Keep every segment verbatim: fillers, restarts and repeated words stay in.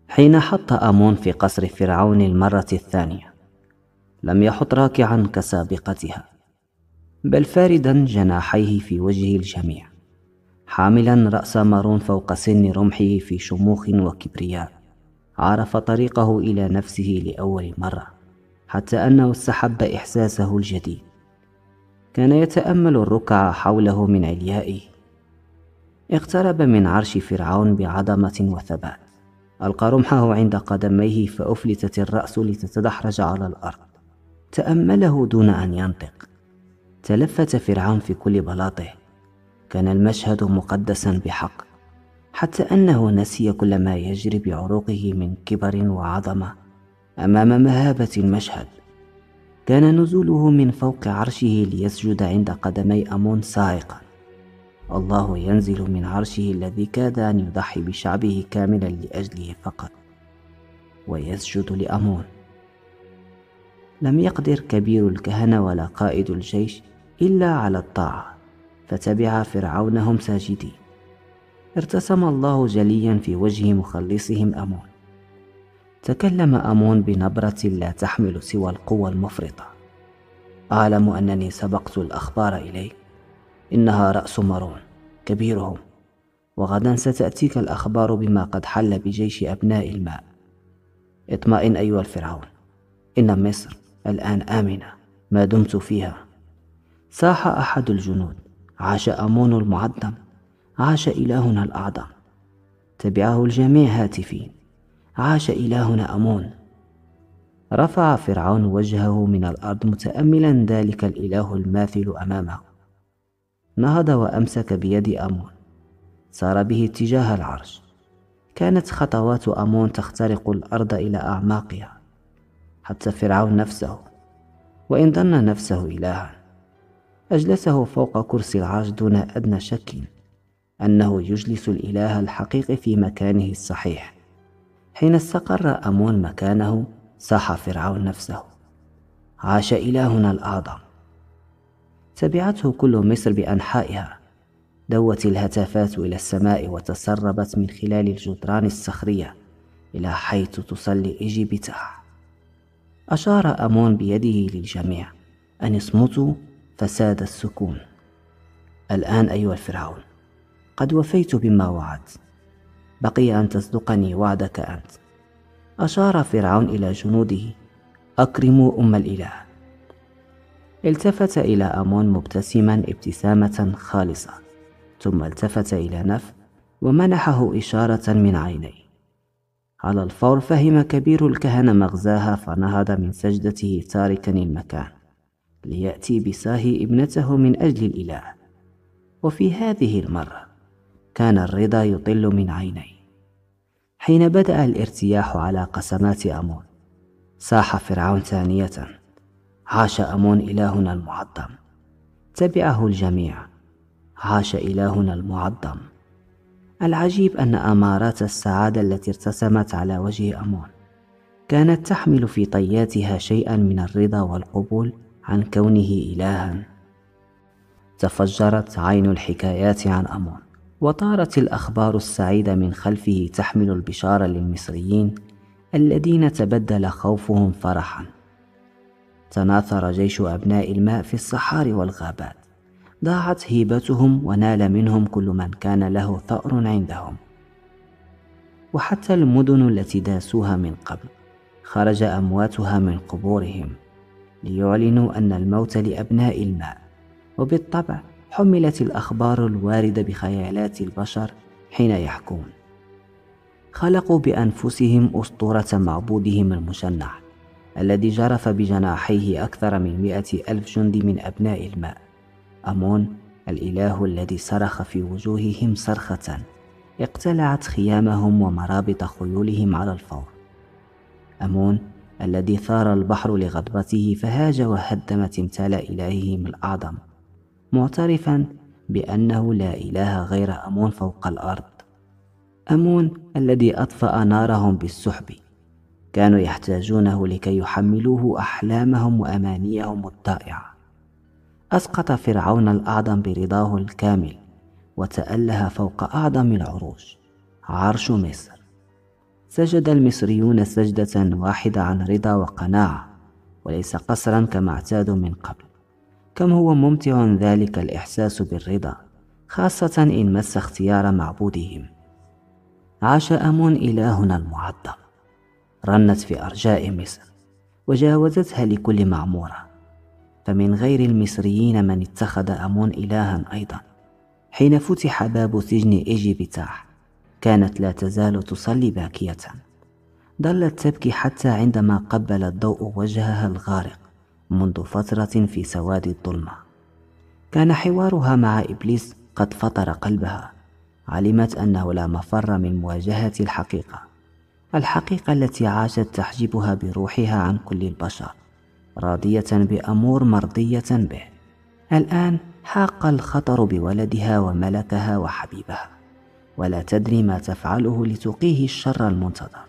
حين حط آمون في قصر فرعون المرة الثانية، لم يحط راكعا كسابقتها، بل فاردا جناحيه في وجه الجميع، حاملا رأس مارون فوق سن رمحه في شموخ وكبرياء. عرف طريقه إلى نفسه لأول مرة، حتى أنه استحب إحساسه الجديد. كان يتأمل الركع حوله من عليائه. اقترب من عرش فرعون بعظمة وثبات، ألقى رمحه عند قدميه فأفلتت الرأس لتتدحرج على الأرض. تأمله دون أن ينطق. تلفت فرعون في كل بلاطه. كان المشهد مقدسا بحق، حتى أنه نسي كل ما يجري بعروقه من كبر وعظمة أمام مهابة المشهد. كان نزوله من فوق عرشه ليسجد عند قدمي آمون صاعقا. الله ينزل من عرشه الذي كاد أن يضحي بشعبه كاملا لأجله فقط، ويسجد لآمون. لم يقدر كبير الكهنة ولا قائد الجيش إلا على الطاعة، فتبع فرعونهم ساجدين. ارتسم الله جليا في وجه مخلصهم آمون. تكلم آمون بنبرة لا تحمل سوى القوة المفرطة. أعلم أنني سبقت الأخبار إليك. إنها رأس مارون كبيرهم، وغدا ستأتيك الأخبار بما قد حل بجيش أبناء الماء. اطمئن أيها الفرعون، إن مصر الآن آمنة ما دمت فيها. صاح أحد الجنود: عاش آمون المعظم، عاش إلهنا الأعظم. تبعه الجميع هاتفين: عاش إلهنا آمون. رفع فرعون وجهه من الأرض متأملا ذلك الإله الماثل أمامه. نهض وأمسك بيد آمون، سار به اتجاه العرش. كانت خطوات آمون تخترق الأرض إلى أعماقها، حتى فرعون نفسه، وإن ظن نفسه إلها، أجلسه فوق كرسي العرش دون أدنى شك أنه يجلس الإله الحقيقي في مكانه الصحيح. حين استقر آمون مكانه، صاح فرعون نفسه: عاش إلهنا الأعظم. تبعته كل مصر بأنحائها. دوت الهتافات إلى السماء وتسربت من خلال الجدران الصخرية إلى حيث تصلي إيجيبتها. أشار آمون بيده للجميع أن اصمتوا، فساد السكون. الآن أيها الفرعون، قد وفيت بما وعدت، بقي أن تصدقني وعدك أنت. أشار فرعون إلى جنوده: أكرموا أم الإله. التفت إلى آمون مبتسما ابتسامة خالصة، ثم التفت إلى نف ومنحه إشارة من عينيه. على الفور فهم كبير الكهنة مغزاها، فنهض من سجدته تاركا المكان ليأتي بساهي ابنته من أجل الإله. وفي هذه المرة كان الرضا يطل من عينيه. حين بدأ الارتياح على قسمات آمون، صاح فرعون ثانية: عاش آمون إلهنا المعظم. تبعه الجميع: عاش إلهنا المعظم. العجيب أن أمارات السعادة التي ارتسمت على وجه آمون كانت تحمل في طياتها شيئا من الرضا والقبول عن كونه إلها. تفجرت عين الحكايات عن آمون، وطارت الأخبار السعيدة من خلفه تحمل البشارة للمصريين الذين تبدل خوفهم فرحا. تناثر جيش أبناء الماء في الصحاري والغابات. ضاعت هيبتهم ونال منهم كل من كان له ثأر عندهم. وحتى المدن التي داسوها من قبل خرج أمواتها من قبورهم ليعلنوا أن الموت لأبناء الماء. وبالطبع حملت الأخبار الواردة بخيالات البشر حين يحكون. خلقوا بأنفسهم أسطورة معبودهم المشنع الذي جرف بجناحيه أكثر من مئة ألف جندي من أبناء الماء. آمون الإله الذي صرخ في وجوههم صرخة اقتلعت خيامهم ومرابط خيولهم على الفور. آمون الذي ثار البحر لغضبته فهاج وهدم تمثال إلههم الأعظم، معترفا بأنه لا إله غير آمون فوق الأرض. آمون الذي أطفأ نارهم بالسحب، كانوا يحتاجونه لكي يحملوه أحلامهم وأمانيهم الضائعة. أسقط فرعون الأعظم برضاه الكامل، وتأله فوق أعظم العروش، عرش مصر. سجد المصريون سجدة واحدة عن رضا وقناعة، وليس قسرا كما اعتادوا من قبل. كم هو ممتع ذلك الإحساس بالرضا، خاصة إن مس اختيار معبودهم. عاش آمون إلهنا المعظم. رنت في أرجاء مصر وجاوزتها لكل معمورة، فمن غير المصريين من اتخذ آمون إلها أيضا. حين فتح باب سجن إيجيبتاح كانت لا تزال تصلي باكية، ظلت تبكي حتى عندما قبل الضوء وجهها الغارق منذ فترة في سواد الظلمة. كان حوارها مع إبليس قد فطر قلبها. علمت أنه لا مفر من مواجهة الحقيقة، الحقيقة التي عاشت تحجبها بروحها عن كل البشر، راضية بأمور مرضية به. الآن حاق الخطر بولدها وملكها وحبيبها، ولا تدري ما تفعله لتقيه الشر المنتظر.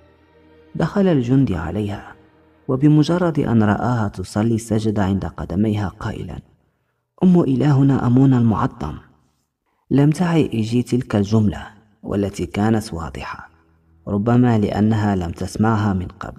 دخل الجندي عليها، وبمجرد أن رآها تصلي سجد عند قدميها قائلا: أم إلهنا آمون المعظم. لم تعي إيجي تلك الجملة، والتي كانت واضحة، ربما لأنها لم تسمعها من قبل.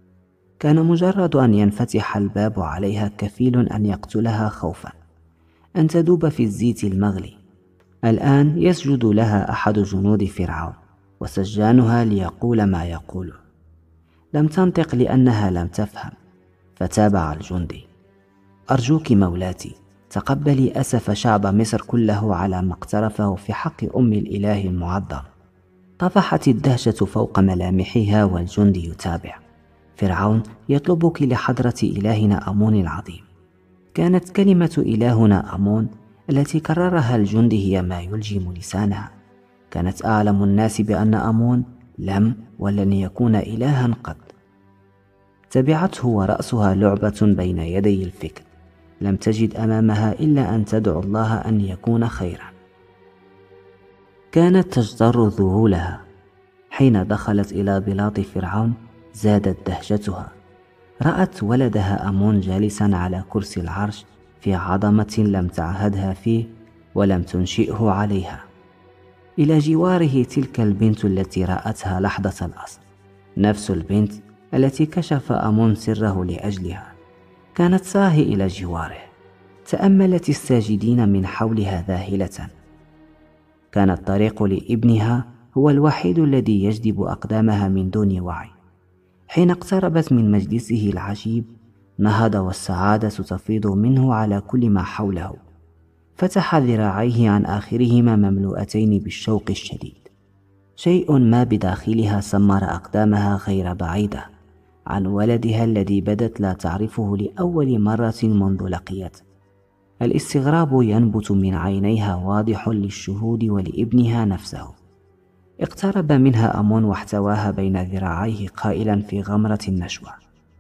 كان مجرد أن ينفتح الباب عليها كفيل أن يقتلها خوفا، أن تذوب في الزيت المغلي. الآن يسجد لها أحد جنود فرعون وسجانها ليقول ما يقوله. لم تنطق لأنها لم تفهم، فتابع الجندي: أرجوك مولاتي، تقبلي أسف شعب مصر كله على ما اقترفه في حق أم الإله المعظم. طفحت الدهشة فوق ملامحها والجندي يتابع: فرعون يطلبك لحضرة إلهنا آمون العظيم. كانت كلمة إلهنا آمون التي كررها الجندي هي ما يلجم لسانها. كانت أعلم الناس بأن آمون لم ولن يكون إلها قط. تبعته ورأسها لعبة بين يدي الفكر، لم تجد أمامها إلا أن تدعو الله أن يكون خيرا. كانت تجتر ذهولها. حين دخلت إلى بلاط فرعون زادت دهشتها. رأت ولدها آمون جالسا على كرسي العرش في عظمة لم تعهدها فيه ولم تنشئه عليها. إلى جواره تلك البنت التي رأتها لحظة الأسر، نفس البنت التي كشف آمون سره لأجلها. كانت ساهي إلى جواره. تأملت الساجدين من حولها ذاهلة. كان الطريق لابنها هو الوحيد الذي يجذب أقدامها من دون وعي. حين اقتربت من مجلسه العجيب نهض والسعادة تفيض منه على كل ما حوله. فتح ذراعيه عن آخرهما مملوءتين بالشوق الشديد. شيء ما بداخلها سمر أقدامها غير بعيدة عن ولدها الذي بدت لا تعرفه لأول مرة منذ لقيته. الاستغراب ينبت من عينيها واضح للشهود ولابنها نفسه. اقترب منها آمون واحتواها بين ذراعيه قائلا في غمرة النشوة: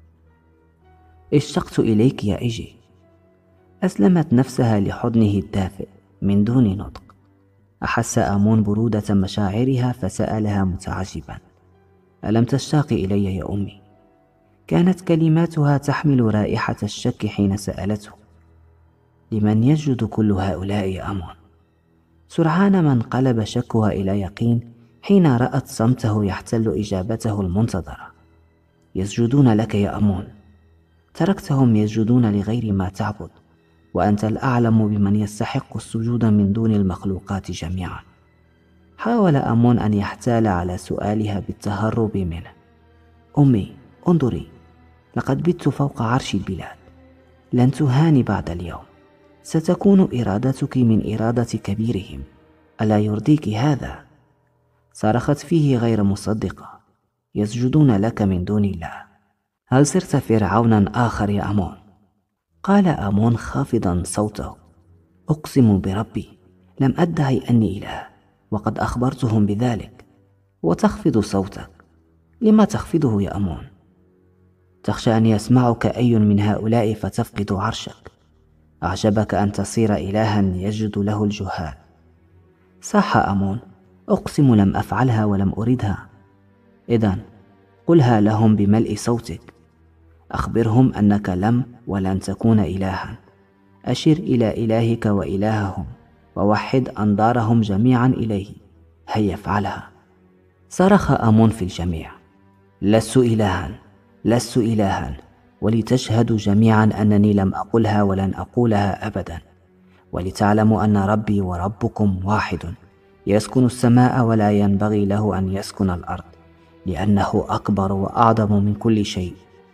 اشتقت إليك يا إيجي. أسلمت نفسها لحضنه الدافئ من دون نطق. أحس آمون برودة مشاعرها فسألها متعجبا: ألم تشتاقي إلي يا أمي؟ كانت كلماتها تحمل رائحة الشك حين سألته: لمن يسجد كل هؤلاء يا آمون؟ سرعان ما انقلب شكها إلى يقين حين رأت صمته يحتل إجابته المنتظرة: يسجدون لك يا آمون. تركتهم يسجدون لغير ما تعبد، وأنت الأعلم بمن يستحق السجود من دون المخلوقات جميعا. حاول آمون أن يحتال على سؤالها بالتهرب منه: أمي انظري، لقد بت فوق عرش البلاد. لن تهاني بعد اليوم. ستكون إرادتك من إرادة كبيرهم. ألا يرضيك هذا؟ صرخت فيه غير مصدقة: يسجدون لك من دون الله. هل صرت فرعونا آخر يا آمون؟ قال آمون خافضا صوته: أقسم بربي لم أدعي أني إله، وقد أخبرتهم بذلك. وتخفض صوتك، لما تخفضه يا آمون؟ تخشى أن يسمعك أي من هؤلاء فتفقد عرشك؟ أعجبك أن تصير إلها يسجد له الجهال. صاح آمون: أقسم لم أفعلها ولم أردها. إذن قلها لهم بملء صوتك. أخبرهم أنك لم ولن تكون إلها. أشر إلى إلهك وإلههم، ووحد أنظارهم جميعا إليه. هيا افعلها. صرخ آمون في الجميع: لست إلها، لست إلها، ولتشهدوا جميعا أنني لم أقلها ولن أقولها أبدا، ولتعلموا أن ربي وربكم واحد، يسكن السماء ولا ينبغي له أن يسكن الأرض، لأنه أكبر وأعظم من كل شيء.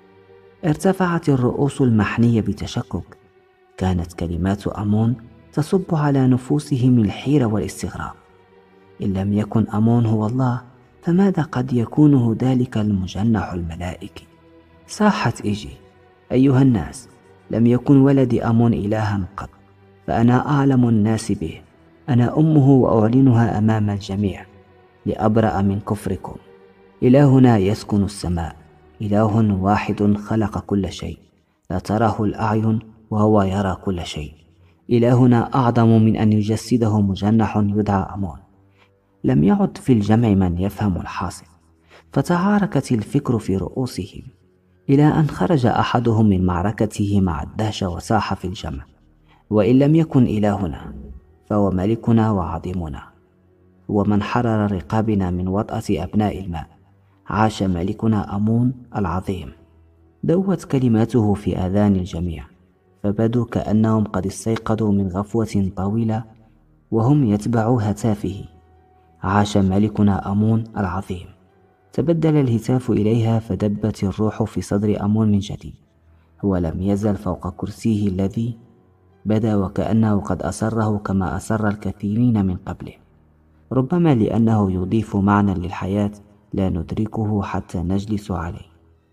ارتفعت الرؤوس المحنية بتشكك. كانت كلمات آمون تصب على نفوسهم الحيرة والاستغراب. إن لم يكن آمون هو الله، فماذا قد يكون ذلك المجنح الملائكي؟ صاحت إيجي: أيها الناس، لم يكن ولدي آمون إلها قط، فأنا أعلم الناس به. أنا أمه وأعلنها أمام الجميع لأبرأ من كفركم. إلهنا يسكن السماء، إله واحد خلق كل شيء، لا تراه الأعين وهو يرى كل شيء. إلهنا أعظم من أن يجسده مجنح يدعى آمون. لم يعد في الجمع من يفهم الحاصل، فتعاركت الفكر في رؤوسهم، إلى أن خرج أحدهم من معركته مع الدهشة وصاح في الجمع: وإن لم يكن إلهنا فهو ملكنا وعظيمنا، هو من حرر رقابنا من وطأة أبناء الماء. عاش ملكنا آمون العظيم. دوت كلماته في آذان الجميع، فبدوا كأنهم قد استيقظوا من غفوة طويلة وهم يتبعوا هتافه: عاش ملكنا آمون العظيم. تبدل الهتاف إليها، فدبت الروح في صدر آمون من جديد. هو لم يزل فوق كرسيه الذي بدا وكأنه قد أسره كما أسر الكثيرين من قبله، ربما لأنه يضيف معنى للحياة لا ندركه حتى نجلس عليه.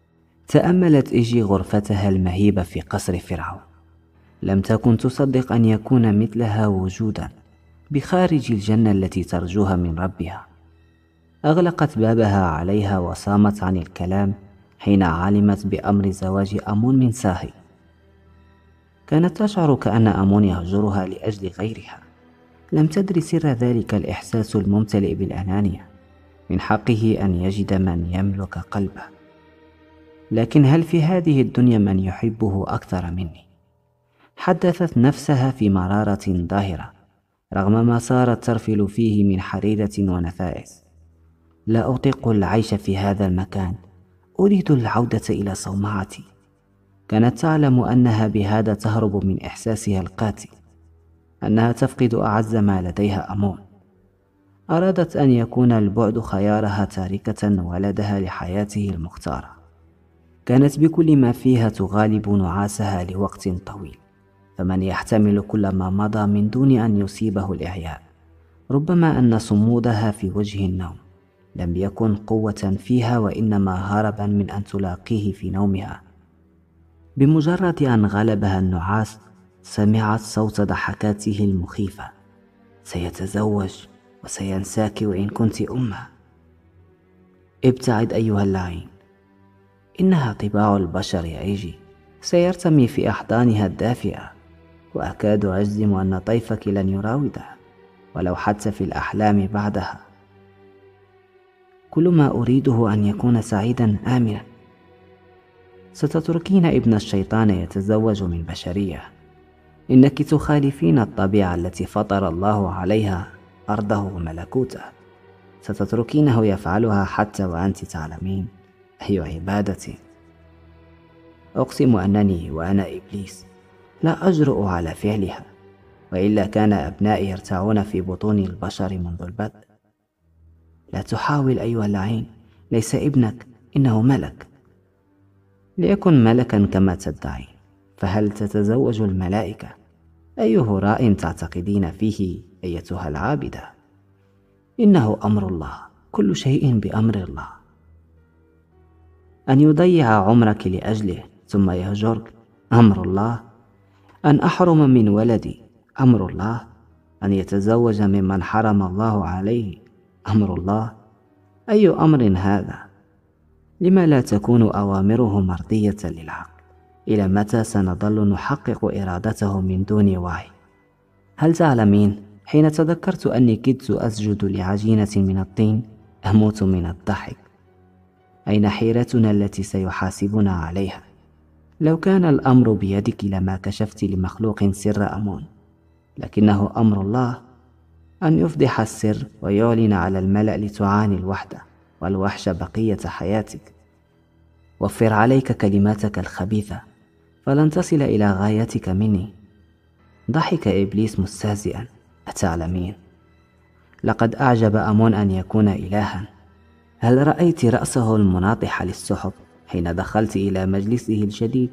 تأملت إيجي غرفتها المهيبة في قصر فرعون. لم تكن تصدق أن يكون مثلها وجودا بخارج الجنة التي ترجوها من ربها. أغلقت بابها عليها وصامت عن الكلام حين علمت بأمر زواج آمون من ساهي. كانت تشعر كأن آمون يهجرها لأجل غيرها. لم تدري سر ذلك الإحساس الممتلئ بالأنانية. من حقه أن يجد من يملك قلبه، لكن هل في هذه الدنيا من يحبه أكثر مني؟ حدثت نفسها في مرارة ظاهرة رغم ما صارت ترفل فيه من حريرة ونفائس. لا أطيق العيش في هذا المكان، أريد العودة إلى صومعتي. كانت تعلم أنها بهذا تهرب من إحساسها القاتل، أنها تفقد أعز ما لديها آمون. أرادت أن يكون البعد خيارها، تاركة ولدها لحياته المختارة. كانت بكل ما فيها تغالب نعاسها لوقت طويل، فمن يحتمل كل ما مضى من دون أن يصيبه الإعياء؟ ربما أن صمودها في وجه النوم لم يكن قوة فيها، وإنما هربا من أن تلاقيه في نومها. بمجرد أن غلبها النعاس سمعت صوت ضحكاته المخيفة: سيتزوج وسينساك وإن كنت أمه. ابتعد أيها اللعين، إنها طباع البشر يا إيجي. سيرتمي في أحضانها الدافئة، وأكاد أجزم أن طيفك لن يراودها ولو حتى في الأحلام بعدها. كل ما أريده أن يكون سعيدا آمنا. ستتركين ابن الشيطان يتزوج من بشرية. إنك تخالفين الطبيعة التي فطر الله عليها أرضه وملكوته. ستتركينه يفعلها حتى وأنت تعلمين. أي عبادتي! أقسم أنني وأنا إبليس لا أجرؤ على فعلها، وإلا كان أبنائي يرتعون في بطون البشر منذ البدء. لا تحاول أيها اللعين، ليس ابنك، إنه ملك. ليكن ملكا كما تدعي، فهل تتزوج الملائكة؟ أي هراء تعتقدين فيه أيتها العابدة؟ إنه أمر الله، كل شيء بأمر الله. أن يضيع عمرك لأجله ثم يهجرك أمر الله. أن أحرم من ولدي أمر الله. أن يتزوج ممن حرم الله عليه أمر الله. أي أمر هذا؟ لما لا تكون أوامره مرضية للعقل؟ إلى متى سنظل نحقق إرادته من دون وعي؟ هل تعلمين، حين تذكرت أني كدت أسجد لعجينة من الطين أموت من الضحك. أين حيرتنا التي سيحاسبنا عليها؟ لو كان الأمر بيدك لما كشفت لمخلوق سر آمون، لكنه أمر الله أن يفضح السر ويعلن على الملأ لتعاني الوحدة. والوحش بقية حياتك. وفر عليك كلماتك الخبيثة فلن تصل إلى غايتك مني. ضحك إبليس مستهزئا. أتعلمين، لقد أعجب آمون أن يكون إلها. هل رأيت رأسه المناطح للسحب حين دخلت إلى مجلسه الجديد؟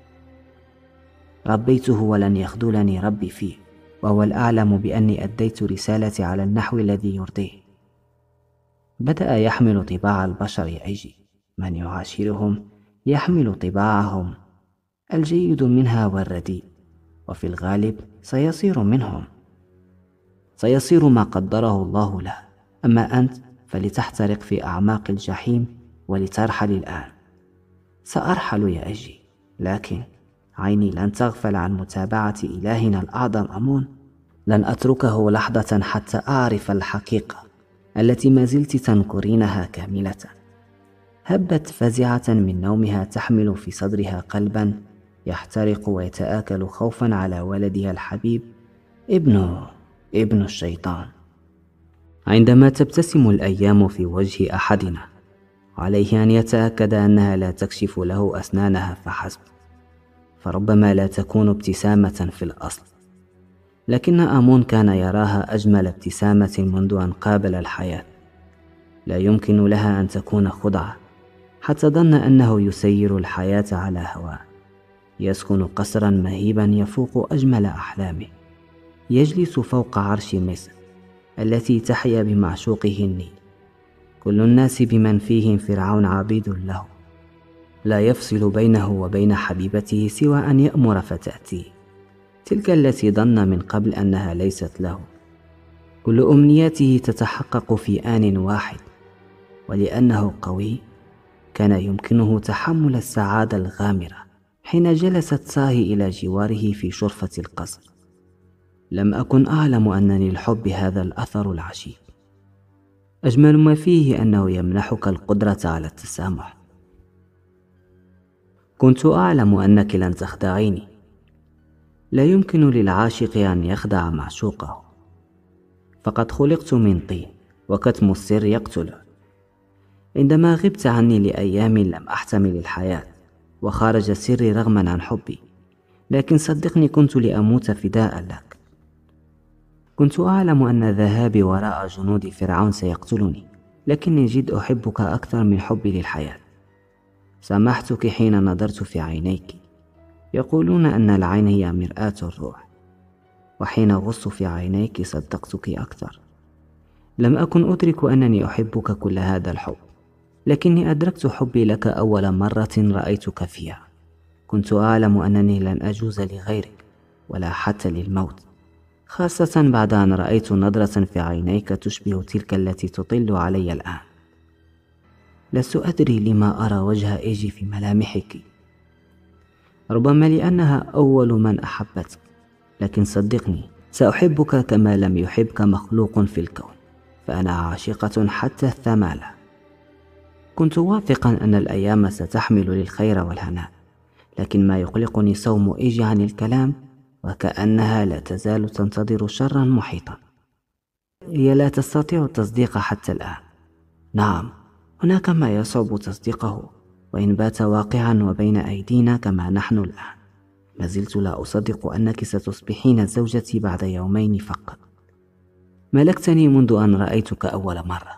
ربيته ولن يخذلني ربي فيه، وهو الأعلم بأني أديت رسالتي على النحو الذي يرضيه. بدأ يحمل طباع البشر يعيجي، من يعاشرهم يحمل طباعهم، الجيد منها والرديء، وفي الغالب سيصير منهم، سيصير ما قدره الله له. أما أنت فلتحترق في أعماق الجحيم ولترحل الآن. سأرحل يا أجي، لكن عيني لن تغفل عن متابعة إلهنا الأعظم آمون. لن أتركه لحظة حتى أعرف الحقيقة التي ما زلت تنكرينها كاملة. هبت فزعة من نومها تحمل في صدرها قلبا يحترق ويتآكل خوفا على ولدها الحبيب، ابنه ابن الشيطان. عندما تبتسم الأيام في وجه أحدنا عليه أن يتأكد أنها لا تكشف له أسنانها فحسب، فربما لا تكون ابتسامة في الأصل، لكن آمون كان يراها أجمل ابتسامة منذ أن قابل الحياة. لا يمكن لها أن تكون خدعة، حتى ظن أنه يسير الحياة على هواه، يسكن قصرا مهيبا يفوق أجمل أحلامه، يجلس فوق عرش مصر التي تحيا بمعشوقه النيل. كل الناس بمن فيهم فرعون عبيد له، لا يفصل بينه وبين حبيبته سوى أن يأمر فتأتيه، تلك التي ظن من قبل أنها ليست له. كل أمنياته تتحقق في آن واحد، ولأنه قوي كان يمكنه تحمل السعادة الغامرة حين جلست ساهي إلى جواره في شرفة القصر. لم أكن أعلم أن للحب هذا الأثر العجيب. أجمل ما فيه أنه يمنحك القدرة على التسامح. كنت أعلم أنك لن تخدعيني. لا يمكن للعاشق أن يخدع معشوقه، فقد خلقت من طين وكتم السر يقتله. عندما غبت عني لأيام لم أحتمل الحياة وخرج سري رغما عن حبي، لكن صدقني كنت لأموت فداء لك. كنت أعلم أن ذهابي وراء جنود فرعون سيقتلني، لكني جد أحبك أكثر من حبي للحياة. سامحتك حين نظرت في عينيك. يقولون أن العين هي مرآة الروح، وحين غصت في عينيك صدقتك أكثر. لم أكن أدرك أنني أحبك كل هذا الحب، لكني أدركت حبي لك أول مرة رأيتك فيها. كنت أعلم أنني لن أجوز لغيرك ولا حتى للموت، خاصة بعد أن رأيت نظرة في عينيك تشبه تلك التي تطل علي الآن. لست أدري لما أرى وجه إيجي في ملامحك، ربما لأنها أول من أحبتك، لكن صدقني سأحبك كما لم يحبك مخلوق في الكون، فأنا عاشقة حتى الثمالة. كنت واثقا أن الأيام ستحمل للخير والهناء، لكن ما يقلقني صوم إيجي عن الكلام، وكأنها لا تزال تنتظر شرا محيطا. هي لا تستطيع التصديق حتى الآن. نعم، هناك ما يصعب تصديقه، وإن بات واقعا وبين أيدينا كما نحن الآن. ما زلت لا أصدق أنك ستصبحين زوجتي بعد يومين فقط. ملكتني منذ أن رأيتك أول مرة.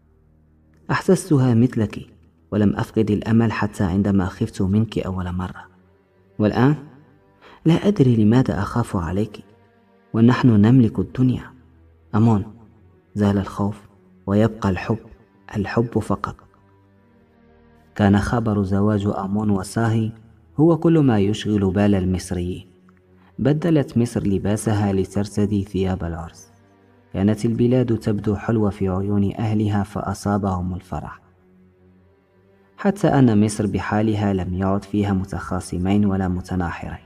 أحسستها مثلك، ولم أفقد الأمل حتى عندما خفت منك أول مرة. والآن لا أدري لماذا أخاف عليك، ونحن نملك الدنيا. آمون، زال الخوف ويبقى الحب، الحب فقط. كان خبر زواج آمون وساهي هو كل ما يشغل بال المصريين. بدلت مصر لباسها لترتدي ثياب العرس. كانت البلاد تبدو حلوة في عيون أهلها فأصابهم الفرح، حتى أن مصر بحالها لم يعد فيها متخاصمين ولا متناحرين.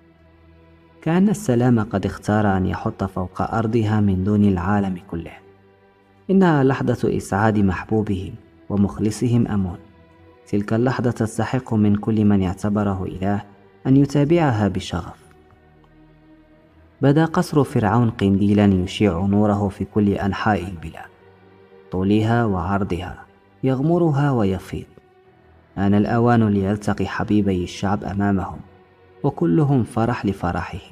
كأن السلام قد اختار أن يحط فوق أرضها من دون العالم كله. إنها لحظة إسعاد محبوبهم ومخلصهم آمون. تلك اللحظة تستحق من كل من يعتبره إله أن يتابعها بشغف. بدا قصر فرعون قنديلا يشيع نوره في كل أنحاء البلاد، طولها وعرضها، يغمرها ويفيض. آن الأوان ليلتقي حبيبي الشعب أمامهم، وكلهم فرح لفرحهم،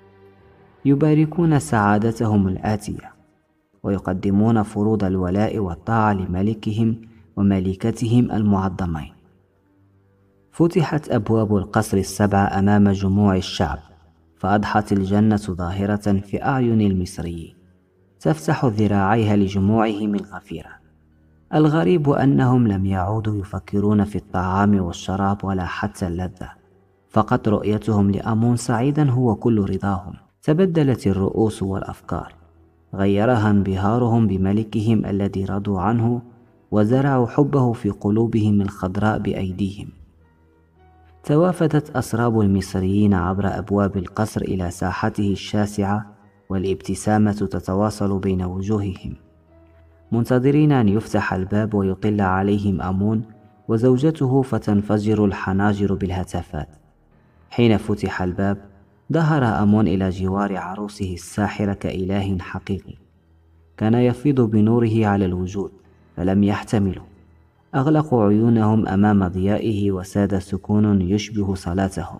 يباركون سعادتهم الآتية، ويقدمون فروض الولاء والطاعة لملكهم وملكتهم المعظمين. فتحت أبواب القصر السبع أمام جموع الشعب، فأضحت الجنة ظاهرة في أعين المصريين، تفتح ذراعيها لجموعهم الغفيرة. الغريب أنهم لم يعودوا يفكرون في الطعام والشراب ولا حتى اللذة، فقط رؤيتهم لآمون سعيدا هو كل رضاهم. تبدلت الرؤوس والأفكار، غيرها انبهارهم بملكهم الذي رضوا عنه وزرعوا حبه في قلوبهم الخضراء بأيديهم. توافدت أسراب المصريين عبر أبواب القصر إلى ساحته الشاسعة، والابتسامة تتواصل بين وجوههم، منتظرين أن يفتح الباب ويطل عليهم آمون وزوجته، فتنفجر الحناجر بالهتافات. حين فتح الباب ظهر آمون إلى جوار عروسه الساحرة كإله حقيقي، كان يفيض بنوره على الوجود، فلم يحتملوا، أغلقوا عيونهم أمام ضيائه، وساد سكون يشبه صلاتهم.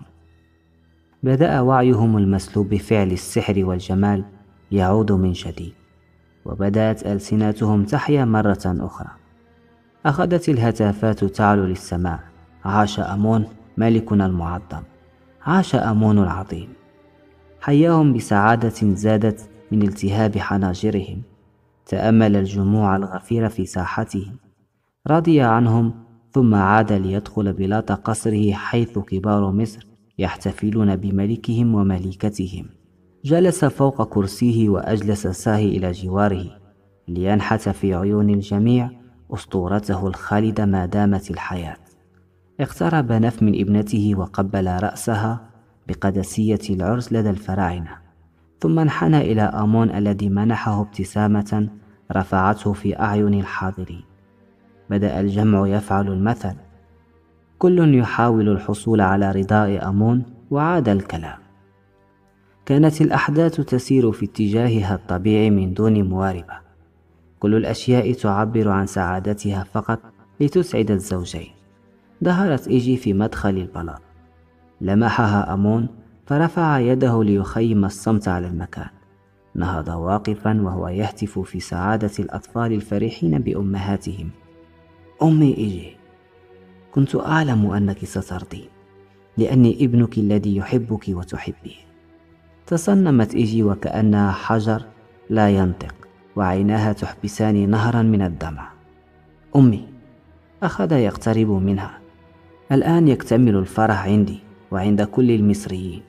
بدأ وعيهم المسلوب بفعل السحر والجمال يعود من جديد، وبدأت ألسنتهم تحيا مرة أخرى. أخذت الهتافات تعلو للسماء: عاش آمون ملكنا المعظم، عاش آمون العظيم. حياهم بسعادة زادت من التهاب حناجرهم. تأمل الجموع الغفيرة في ساحته، رضي عنهم، ثم عاد ليدخل بلاط قصره حيث كبار مصر يحتفلون بملكهم وملكتهم. جلس فوق كرسيه وأجلس ساهي إلى جواره لينحت في عيون الجميع أسطورته الخالدة ما دامت الحياة. اقترب نف من ابنته وقبل رأسها بقدسية العرس لدى الفراعنة، ثم انحنى إلى آمون الذي منحه ابتسامة رفعته في أعين الحاضرين. بدأ الجمع يفعل المثل، كل يحاول الحصول على رضاء آمون، وعاد الكلام. كانت الأحداث تسير في اتجاهها الطبيعي من دون مواربة، كل الأشياء تعبر عن سعادتها فقط لتسعد الزوجين. ظهرت إيجي في مدخل البلاط، لمحها آمون فرفع يده ليخيم الصمت على المكان. نهض واقفا وهو يهتف في سعادة الأطفال الفرحين بأمهاتهم: أمي إيجي، كنت أعلم أنك سترضين، لأني ابنك الذي يحبك وتحبيه. تصنمت إيجي وكأنها حجر لا ينطق، وعيناها تحبسان نهرا من الدمع. أمي، أخذ يقترب منها، الآن يكتمل الفرح عندي وعند كل المصريين.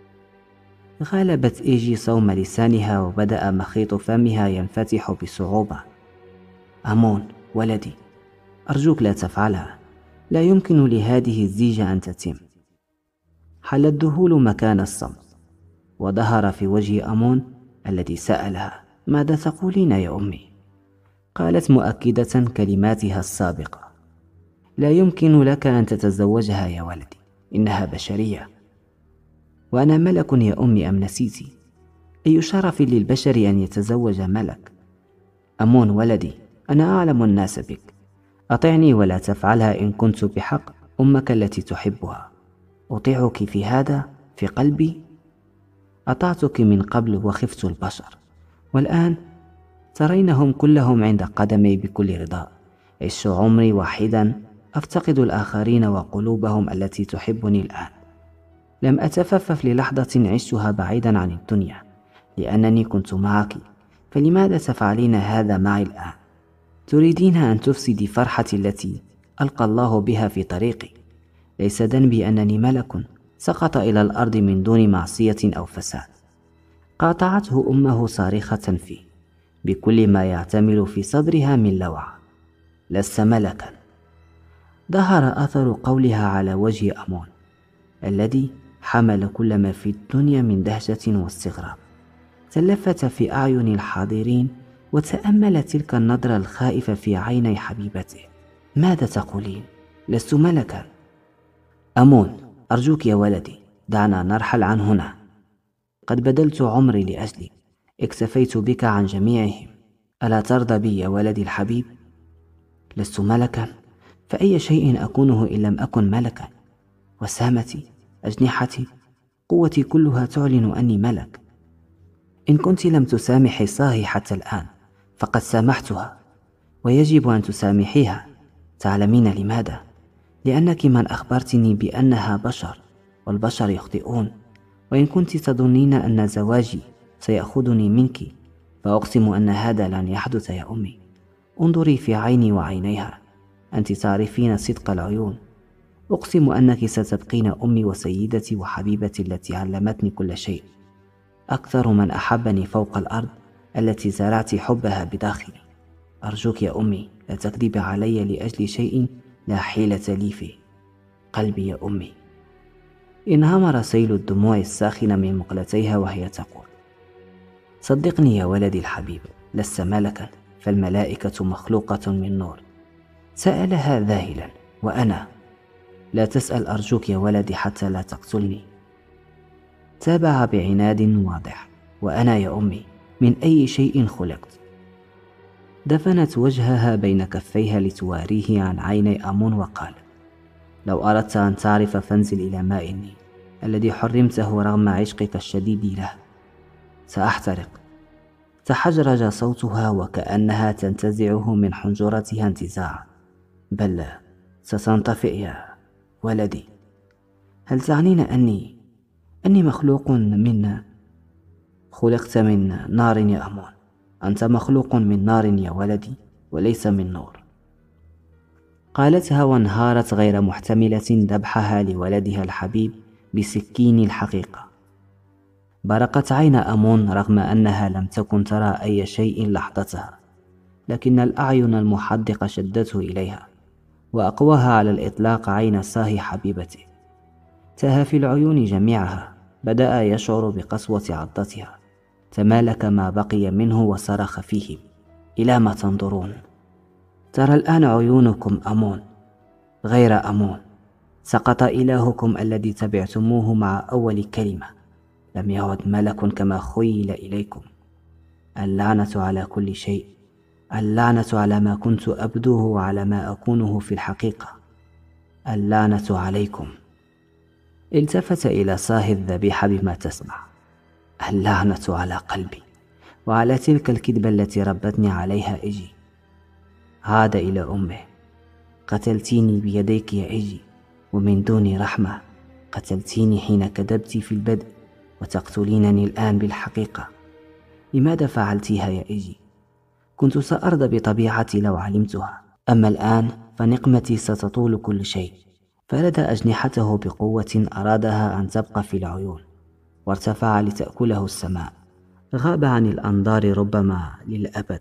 غالبت إيجي صوم لسانها، وبدأ مخيط فمها ينفتح بصعوبة. آمون ولدي، أرجوك لا تفعلها، لا يمكن لهذه الزيجة أن تتم. حل الذهول مكان الصمت، وظهر في وجه آمون الذي سألها: ماذا تقولين يا أمي؟ قالت مؤكدة كلماتها السابقة: لا يمكن لك أن تتزوجها يا ولدي، إنها بشرية، وأنا ملك يا أمي، أم نسيتي؟ أي شرف للبشر أن يتزوج ملك؟ آمون ولدي، أنا أعلم الناس بك، أطعني ولا تفعلها إن كنت بحق أمك التي تحبها. أطيعك في هذا، في قلبي. أطعتك من قبل وخفت البشر، والآن ترينهم كلهم عند قدمي بكل رضا. عشت عمري واحدا أفتقد الآخرين وقلوبهم التي تحبني الآن. لم أتففف للحظة عشتها بعيدا عن الدنيا، لأنني كنت معك، فلماذا تفعلين هذا معي الآن؟ تريدين أن تفسدي فرحتي التي ألقى الله بها في طريقي. ليس ذنبي أنني ملك سقط إلى الأرض من دون معصية أو فساد. قاطعته أمه صارخة فيه بكل ما يعتمل في صدرها من لوعة: لست ملكا. ظهر أثر قولها على وجه آمون الذي حمل كل ما في الدنيا من دهشة واستغراب. تلفت في أعين الحاضرين وتأمل تلك النظرة الخائفة في عيني حبيبته. ماذا تقولين؟ لست ملكا. آمون، أرجوك يا ولدي، دعنا نرحل عن هنا. قد بذلت عمري لأجلك، اكتفيت بك عن جميعهم. ألا ترضى بي يا ولدي الحبيب؟ لست ملكا، فأي شيء أكونه إن لم أكن ملكا؟ وسامتي، أجنحتي، قوتي كلها تعلن أني ملك. إن كنت لم تسامحي صاهي حتى الآن فقد سامحتها، ويجب أن تسامحيها. تعلمين لماذا؟ لأنك من أخبرتني بأنها بشر، والبشر يخطئون. وإن كنت تظنين أن زواجي سيأخذني منك، فأقسم أن هذا لن يحدث يا أمي. انظري في عيني وعينيها، أنت تعرفين صدق العيون. أقسم أنك ستبقين أمي وسيدتي وحبيبتي التي علمتني كل شيء. أكثر من أحبني فوق الأرض التي زرعت حبها بداخلي. أرجوك يا أمي لا تكذب علي لأجل شيء لا حيلة لي فيه. قلبي يا أمي. انهمر سيل الدموع الساخنة من مقلتيها وهي تقول: صدقني يا ولدي الحبيب، لست ملكا، فالملائكة مخلوقة من نور. سألها ذاهلا: وأنا؟ لا تسأل أرجوك يا ولدي حتى لا تقتلني. تابع بعناد واضح: وأنا يا أمي من أي شيء خلقت؟ دفنت وجهها بين كفيها لتواريه عن عيني آمون وقالت: لو أردت أن تعرف فانزل إلى ماء النيل الذي حرمته رغم عشقك الشديد له. سأحترق. تحجرج صوتها وكأنها تنتزعه من حنجرتها انتزاعا. بل لا، ستنطفئ يا ولدي. هل تعنين أني أني مخلوق من خلقت من نار يا أمون؟ أنت مخلوق من نار يا ولدي وليس من نور. قالتها وانهارت غير محتملة ذبحها لولدها الحبيب بسكين الحقيقة. برقت عين أمون رغم أنها لم تكن ترى أي شيء لحظتها، لكن الأعين المحدقة شدته إليها، وأقواها على الإطلاق عين صاهي حبيبته. تاه في العيون جميعها. بدأ يشعر بقسوة عضتها. تمالك ما بقي منه وصرخ فيهم: إلى ما تنظرون؟ ترى الآن عيونكم أمون غير أمون. سقط إلهكم الذي تبعتموه مع أول كلمة. لم يعد ملك كما خيل إليكم. اللعنة على كل شيء. اللعنة على ما كنت أبدوه وعلى ما أكونه في الحقيقة. اللعنة عليكم. التفت إلى صاهي الذبيحة بما تسمع. اللعنة على قلبي وعلى تلك الكذبة التي ربتني عليها إيجي. عاد إلى أمه. قتلتيني بيديك يا إيجي، ومن دون رحمة. قتلتيني حين كذبت في البدء، وتقتلينني الآن بالحقيقة. لماذا فعلتيها يا إيجي؟ كنت سأرضى بطبيعتي لو علمتها، أما الآن فنقمتي ستطول كل شيء. فرد أجنحته بقوة أرادها أن تبقى في العيون، وارتفع لتأكله السماء. غاب عن الأنظار ربما للأبد.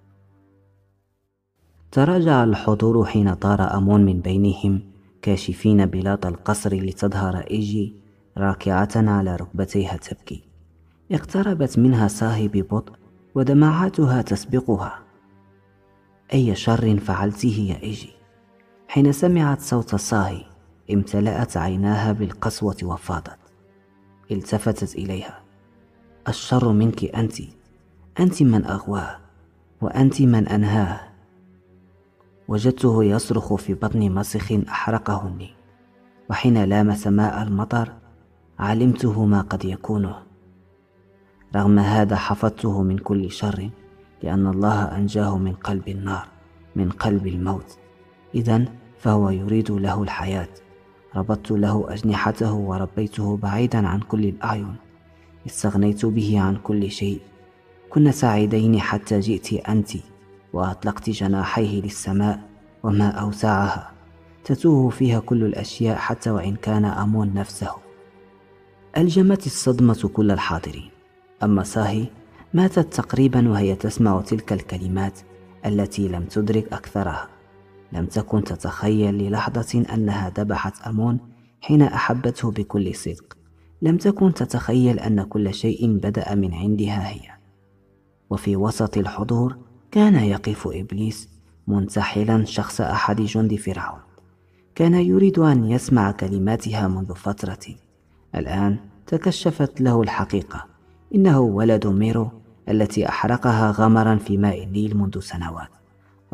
تراجع الحضور حين طار أمون من بينهم كاشفين بلاط القصر لتظهر إيجي راكعة على ركبتيها تبكي. اقتربت منها صاهي ببطء ودمعاتها تسبقها. أي شر فعلته يا إيجي؟ حين سمعت صوت صاهي امتلأت عيناها بالقسوة وفاضت. التفتت إليها. الشر منك أنت. أنت من أغواه، وأنت من أنهاه. وجدته يصرخ في بطن مسخ أحرقهني، وحين لامس ماء المطر علمته ما قد يكونه. رغم هذا حفظته من كل شر، لأن الله أنجاه من قلب النار، من قلب الموت. إذن فهو يريد له الحياة. ربطت له أجنحته وربيته بعيدا عن كل الأعين. استغنيت به عن كل شيء. كنا سعيدين حتى جئت أنت وأطلقت جناحيه للسماء وما أوسعها، تتوه فيها كل الأشياء حتى وإن كان أمون نفسه. ألجمت الصدمة كل الحاضرين. أما صاهي ماتت تقريبا وهي تسمع تلك الكلمات التي لم تدرك أكثرها. لم تكن تتخيل للحظة أنها ذبحت أمون حين أحبته بكل صدق. لم تكن تتخيل أن كل شيء بدأ من عندها هي. وفي وسط الحضور كان يقف إبليس منتحلا شخص أحد جند فرعون. كان يريد أن يسمع كلماتها منذ فترة. الآن تكشفت له الحقيقة. إنه ولد ميرو التي أحرقها غمرا في ماء النيل منذ سنوات.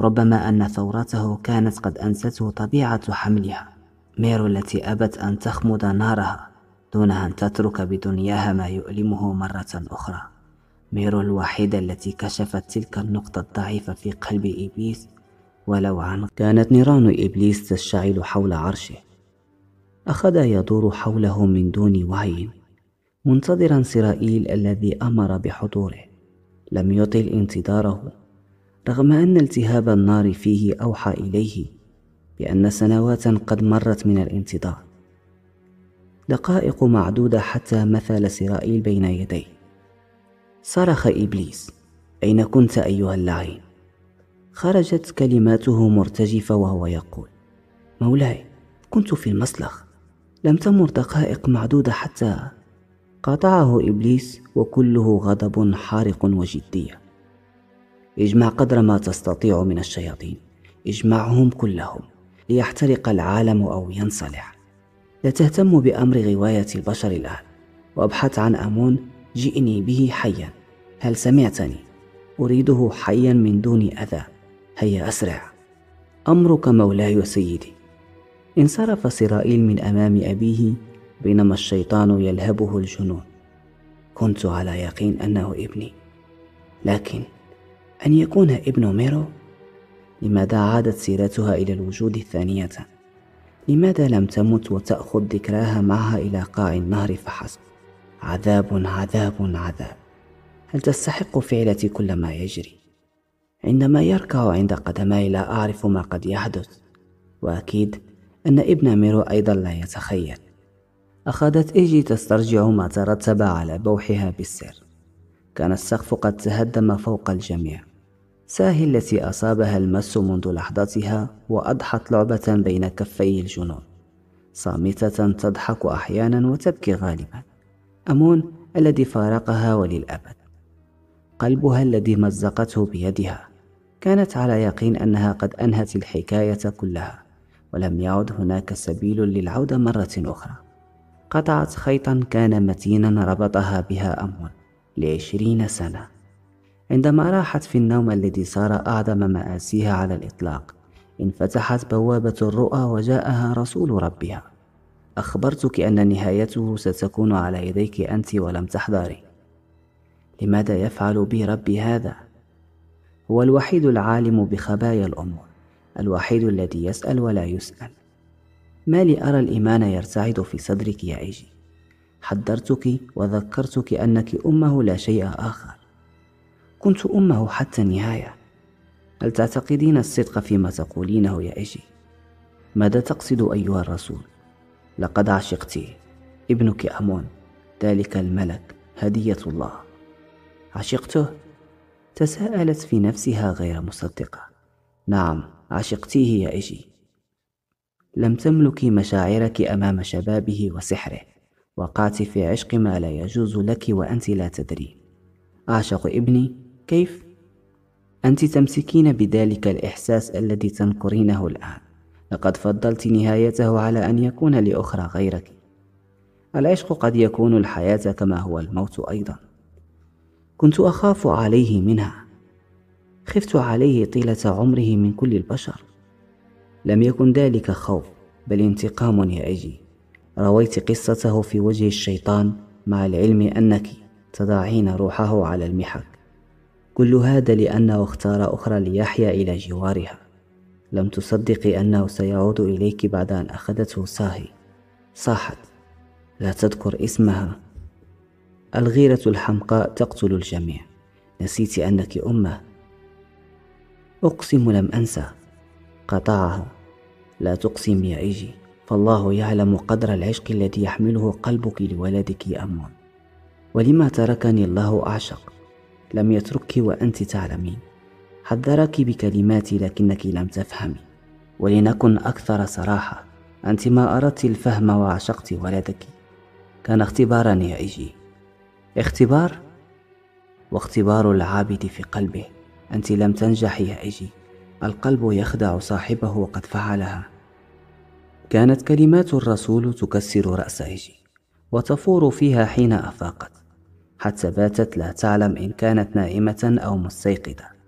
ربما أن ثورته كانت قد أنسته طبيعة حملها. ميرو التي أبت أن تخمد نارها دون أن تترك بدنياها ما يؤلمه مرة أخرى. ميرو الوحيدة التي كشفت تلك النقطة الضعيفة في قلب إبليس ولو عن. كانت نيران إبليس تشتعل حول عرشه. أخذ يدور حوله من دون وعي، منتظرا سرائيل الذي أمر بحضوره. لم يطل انتظاره، رغم أن التهاب النار فيه أوحى إليه بأن سنوات قد مرت من الانتظار. دقائق معدودة حتى مثل سرائيل بين يديه. صرخ إبليس: أين كنت أيها اللعين؟ خرجت كلماته مرتجفة وهو يقول: مولاي، كنت في المسلخ، لم تمر دقائق معدودة حتى. قاطعه إبليس وكله غضب حارق وجدية. اجمع قدر ما تستطيع من الشياطين، اجمعهم كلهم ليحترق العالم أو ينصلح. لا تهتم بأمر غواية البشر الآن، وابحث عن أمون. جئني به حيا، هل سمعتني؟ أريده حيا من دون أذى. هيا أسرع. أمرك مولاي وسيدي. انصرف سرائيل من أمام أبيه بينما الشيطان يلهبه الجنون. كنت على يقين أنه ابني، لكن أن يكون ابن ميرو؟ لماذا عادت سيرتها إلى الوجود ثانية؟ لماذا لم تمت وتأخذ ذكراها معها إلى قاع النهر فحسب؟ عذاب عذاب عذاب. هل تستحق فعلتي كل ما يجري؟ عندما يركع عند قدمي لا أعرف ما قد يحدث، وأكيد أن ابن ميرو أيضا لا يتخيل. أخذت إيجي تسترجع ما ترتب على بوحها بالسر. كان السقف قد تهدم فوق الجميع. ساهي التي أصابها المس منذ لحظتها وأضحت لعبة بين كفي الجنون، صامتة تضحك أحيانا وتبكي غالبا. أمون الذي فارقها وللأبد. قلبها الذي مزقته بيدها. كانت على يقين أنها قد أنهت الحكاية كلها، ولم يعد هناك سبيل للعودة مرة أخرى. قطعت خيطا كان متينا ربطها بها أمون لعشرين سنة. عندما راحت في النوم الذي صار أعظم مآسيها على الإطلاق، انفتحت بوابة الرؤى وجاءها رسول ربها. أخبرتك أن نهايته ستكون على يديك أنت ولم تحذري. لماذا يفعل بي ربي هذا؟ هو الوحيد العالم بخبايا الأمور، الوحيد الذي يسأل ولا يسأل. ما لي أرى الإيمان يرتعد في صدرك يا إيجي؟ حذرتك وذكرتك أنك أمه لا شيء آخر. كنت أمه حتى النهاية. هل تعتقدين الصدق فيما تقولينه يا إيجي؟ ماذا تقصد أيها الرسول؟ لقد عشقتي. ابنك أمون، ذلك الملك، هدية الله. عشقته؟ تساءلت في نفسها غير مصدقة. نعم، عشقتيه يا إيجي. لم تملكي مشاعرك أمام شبابه وسحره. وقعت في عشق ما لا يجوز لك وأنت لا تدري. أعشق ابني؟ كيف؟ أنت تمسكين بذلك الإحساس الذي تنكرينه الآن. لقد فضلت نهايته على أن يكون لأخرى غيرك. العشق قد يكون الحياة كما هو الموت أيضا. كنت أخاف عليه منها. خفت عليه طيلة عمره من كل البشر. لم يكن ذلك خوف، بل انتقام يا إيجي. رويت قصته في وجه الشيطان مع العلم أنك تضعين روحه على المحك. كل هذا لأنه اختار أخرى ليحيا إلى جوارها. لم تصدقي أنه سيعود إليك بعد أن أخذته ساهي. صاحت: لا تذكر اسمها. الغيرة الحمقاء تقتل الجميع. نسيت أنك أمه. أقسم لم أنسى. قطعها: لا تقسم يا إيجي، فالله يعلم قدر العشق الذي يحمله قلبك لولدك يا أمون. ولما تركني الله أعشق. لم يتركك وأنت تعلمين. حذرك بكلماتي لكنك لم تفهمي. ولنكن أكثر صراحة، أنت ما أردت الفهم وعشقت ولدك. كان اختبارا يا إيجي. اختبار؟ واختبار العابد في قلبه. أنت لم تنجحي يا إيجي. القلب يخدع صاحبه وقد فعلها. كانت كلمات الرسول تكسر رأس إيجي وتفور فيها حين أفاقت، حتى باتت لا تعلم إن كانت نائمة أو مستيقظة.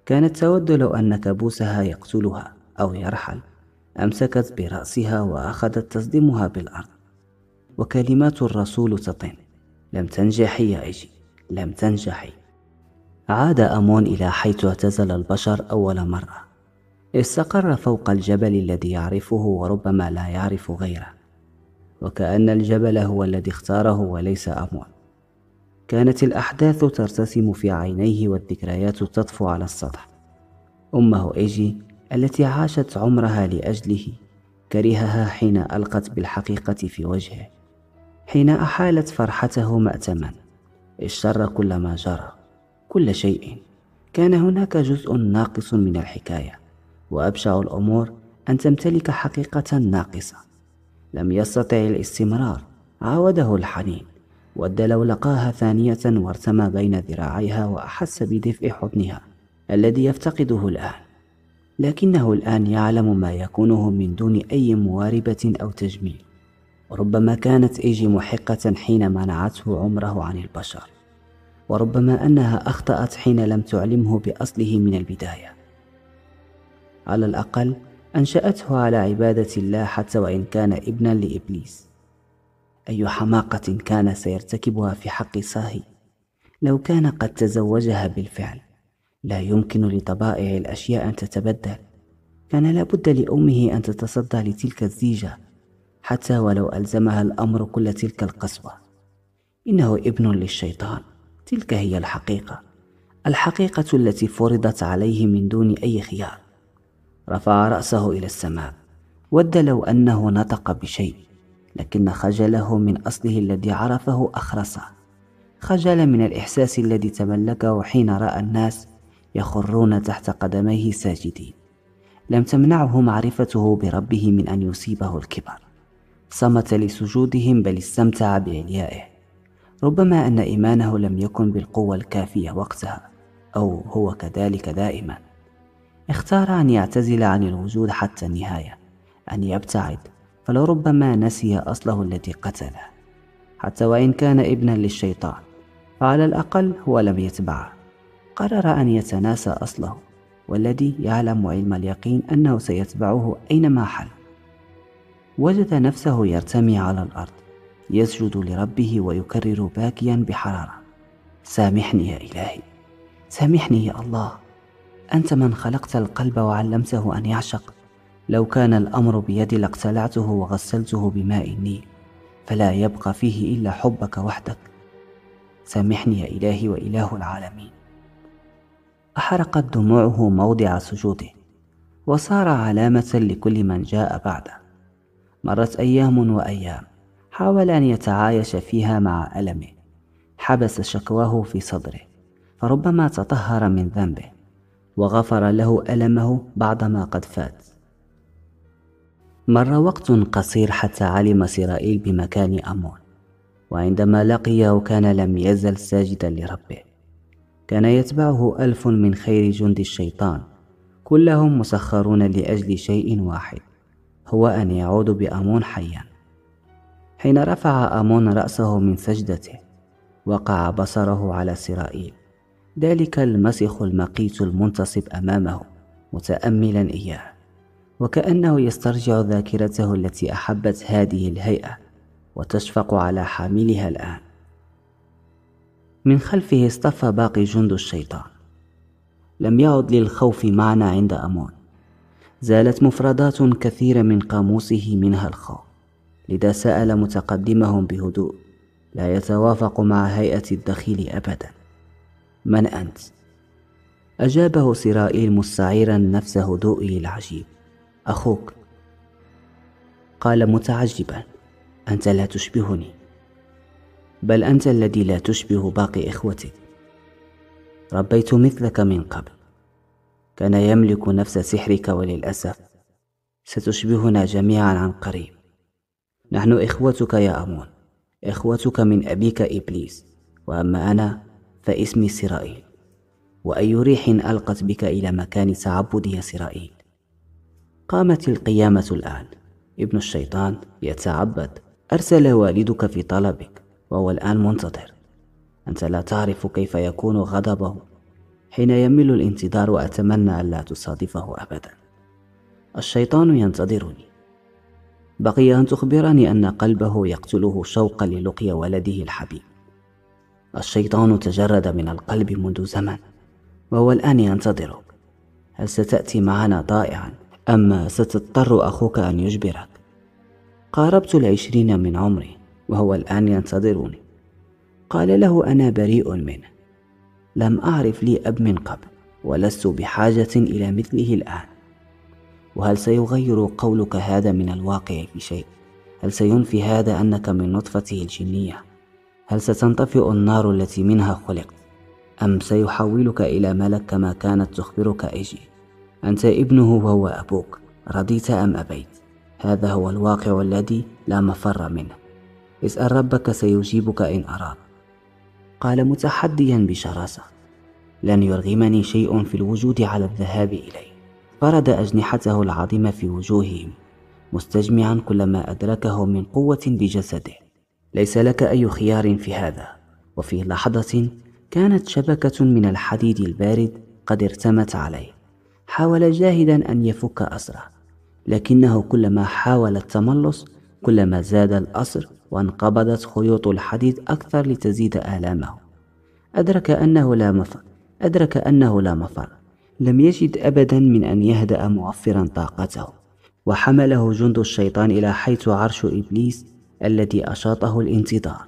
كانت تود لو أن كابوسها يقتلها أو يرحل. أمسكت برأسها وأخذت تصدمها بالأرض، وكلمات الرسول تطن: لم تنجحي يا إيجي، لم تنجحي. عاد أمون إلى حيث اعتزل البشر أول مرة. استقر فوق الجبل الذي يعرفه وربما لا يعرف غيره، وكأن الجبل هو الذي اختاره وليس أمون. كانت الأحداث ترتسم في عينيه والذكريات تطفو على السطح. أمه إيجي التي عاشت عمرها لأجله كرهها حين ألقت بالحقيقة في وجهه، حين أحالت فرحته مأتما. اشتر كل ما جرى، كل شيء. كان هناك جزء ناقص من الحكاية، وأبشع الأمور أن تمتلك حقيقة ناقصة. لم يستطع الاستمرار، عاوده الحنين. ود لو لقاها ثانية وارتمى بين ذراعيها وأحس بدفء حضنها الذي يفتقده الآن، لكنه الآن يعلم ما يكونه من دون أي مواربة أو تجميل. وربما كانت إيجي محقة حين منعته عمره عن البشر، وربما أنها أخطأت حين لم تعلمه بأصله من البداية. على الأقل أنشأته على عبادة الله حتى وإن كان ابنا لإبليس. أي حماقة كان سيرتكبها في حق ساهي لو كان قد تزوجها بالفعل. لا يمكن لطبائع الأشياء أن تتبدل. كان لابد لأمه أن تتصدى لتلك الزيجة، حتى ولو ألزمها الأمر كل تلك القسوة. إنه ابن للشيطان، تلك هي الحقيقة، الحقيقة التي فرضت عليه من دون أي خيار. رفع رأسه إلى السماء، ود لو أنه نطق بشيء، لكن خجله من أصله الذي عرفه أخرسه. خجل من الإحساس الذي تملكه حين رأى الناس يخرون تحت قدميه ساجدين. لم تمنعه معرفته بربه من أن يصيبه الكبر. صمت لسجودهم، بل استمتع بعليائه. ربما أن إيمانه لم يكن بالقوة الكافية وقتها، أو هو كذلك دائما. اختار أن يعتزل عن الوجود حتى النهاية، أن يبتعد، فلربما نسي أصله الذي قتله. حتى وإن كان ابنا للشيطان، فعلى الأقل هو لم يتبعه. قرر أن يتناسى أصله، والذي يعلم علم اليقين أنه سيتبعه أينما حل. وجد نفسه يرتمي على الأرض، يسجد لربه ويكرر باكيا بحرارة: سامحني يا إلهي، سامحني يا الله، أنت من خلقت القلب وعلمته أن يعشق. لو كان الأمر بيدي لاقتلعته وغسلته بماء النيل، فلا يبقى فيه إلا حبك وحدك. سامحني يا إلهي وإله العالمين. أحرقت دموعه موضع سجوده، وصار علامة لكل من جاء بعده. مرت أيام وأيام، حاول أن يتعايش فيها مع ألمه. حبس شكواه في صدره، فربما تطهر من ذنبه وغفر له ألمه بعدما قد فات. مر وقت قصير حتى علم سرائيل بمكان أمون، وعندما لقيه كان لم يزل ساجدا لربه. كان يتبعه ألف من خير جند الشيطان، كلهم مسخرون لأجل شيء واحد، هو أن يعود بأمون حيا. حين رفع أمون رأسه من سجدته، وقع بصره على سرائيل، ذلك المسخ المقيت المنتصب أمامه متأملا إياه، وكأنه يسترجع ذاكرته التي أحبت هذه الهيئة وتشفق على حاملها الآن. من خلفه اصطفى باقي جند الشيطان. لم يعد للخوف معنى عند أمون. زالت مفردات كثيرة من قاموسه منها الخوف، لذا سأل متقدمهم بهدوء لا يتوافق مع هيئة الدخيل أبدا: من أنت؟ أجابه سرائيل مستعيرا نفس هدوئه العجيب: أخوك. قال متعجبا: أنت لا تشبهني، بل أنت الذي لا تشبه باقي إخوتك. ربيت مثلك من قبل، كان يملك نفس سحرك، وللأسف ستشبهنا جميعا عن قريب. نحن إخوتك يا أمون، إخوتك من أبيك إبليس، وأما أنا فاسمي سرائيل. وأي ريح ألقت بك إلى مكان تعبدي يا سرائيل؟ قامت القيامة الآن. ابن الشيطان يتعبد. أرسل والدك في طلبك، وهو الآن منتظر. أنت لا تعرف كيف يكون غضبه حين يمل الانتظار وأتمنى ألا تصادفه أبدا. الشيطان ينتظرني. بقي أن تخبرني أن قلبه يقتله شوقا للقيا ولده الحبيب. الشيطان تجرد من القلب منذ زمن، وهو الآن ينتظرك. هل ستأتي معنا ضائعا، أما ستضطر أخوك أن يجبرك؟ قاربت العشرين من عمري وهو الآن ينتظرني. قال له أنا بريء منه، لم أعرف لي أب من قبل، ولست بحاجة إلى مثله الآن. وهل سيغير قولك هذا من الواقع في شيء؟ هل سينفي هذا أنك من نطفته الجنية؟ هل ستنطفئ النار التي منها خلقت؟ أم سيحولك إلى ملك كما كانت تخبرك إيجي؟ أنت ابنه وهو أبوك، رضيت أم أبيت. هذا هو الواقع الذي لا مفر منه. اسأل ربك سيجيبك إن أراد. قال متحديا بشراسة: لن يرغمني شيء في الوجود على الذهاب إليه. فرد أجنحته العظيمة في وجوههم، مستجمعا كل ما أدركه من قوة بجسده. ليس لك أي خيار في هذا. وفي لحظة كانت شبكة من الحديد البارد قد ارتمت عليه. حاول جاهدا أن يفك أسره، لكنه كلما حاول التملص كلما زاد الأسر، وانقبضت خيوط الحديد أكثر لتزيد آلامه. أدرك أنه لا مفر أدرك أنه لا مفر لم يجد أبدا من أن يهدأ موفرا طاقته، وحمله جند الشيطان إلى حيث عرش إبليس الذي أشاطه الانتظار.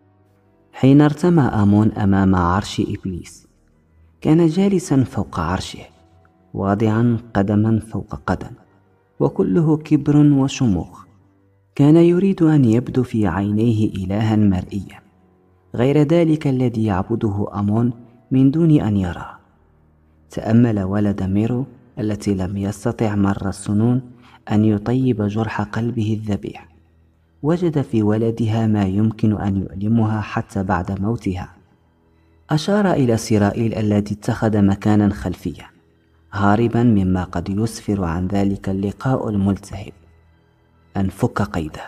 حين ارتمى آمون أمام عرش إبليس، كان جالسا فوق عرشه، واضعا قدما فوق قدم، وكله كبر وشموخ. كان يريد أن يبدو في عينيه إلها مرئيا، غير ذلك الذي يعبده آمون من دون أن يراه. تأمل ولد ميرو التي لم يستطع مر السنون أن يطيب جرح قلبه الذبيح. وجد في ولدها ما يمكن أن يؤلمها حتى بعد موتها. أشار إلى سرائيل الذي اتخذ مكانا خلفيا، هاربا مما قد يسفر عن ذلك اللقاء الملتهب. أنفك قيده.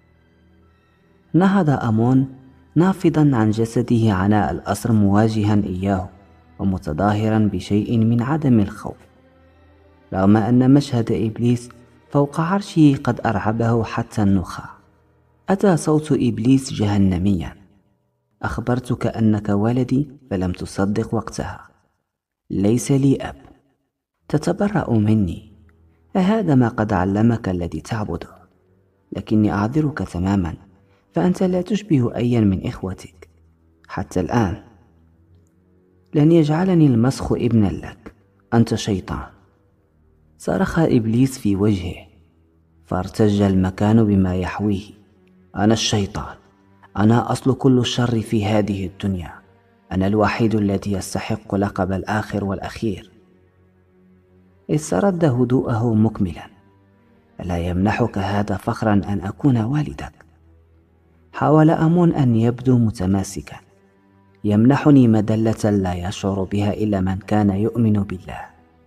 نهض آمون نافضا عن جسده عناء الأسر، مواجها إياه ومتظاهرا بشيء من عدم الخوف، رغم أن مشهد إبليس فوق عرشه قد أرعبه حتى النخاع. أتى صوت إبليس جهنميا: أخبرتك أنك ولدي فلم تصدق وقتها. ليس لي أب، تتبرأ مني، أهذا ما قد علمك الذي تعبده؟ لكني أعذرك تماما، فأنت لا تشبه أيا من إخوتك حتى الآن. لن يجعلني المسخ ابنا لك، أنت شيطان. صرخ إبليس في وجهه، فارتج المكان بما يحويه. أنا الشيطان، أنا أصل كل الشر في هذه الدنيا، أنا الوحيد الذي يستحق لقب الآخر والأخير. استرد هدوءه مكملا: ألا يمنحك هذا فخرا أن أكون والدك؟ حاول آمون أن يبدو متماسكا: يمنحني مدلة لا يشعر بها إلا من كان يؤمن بالله.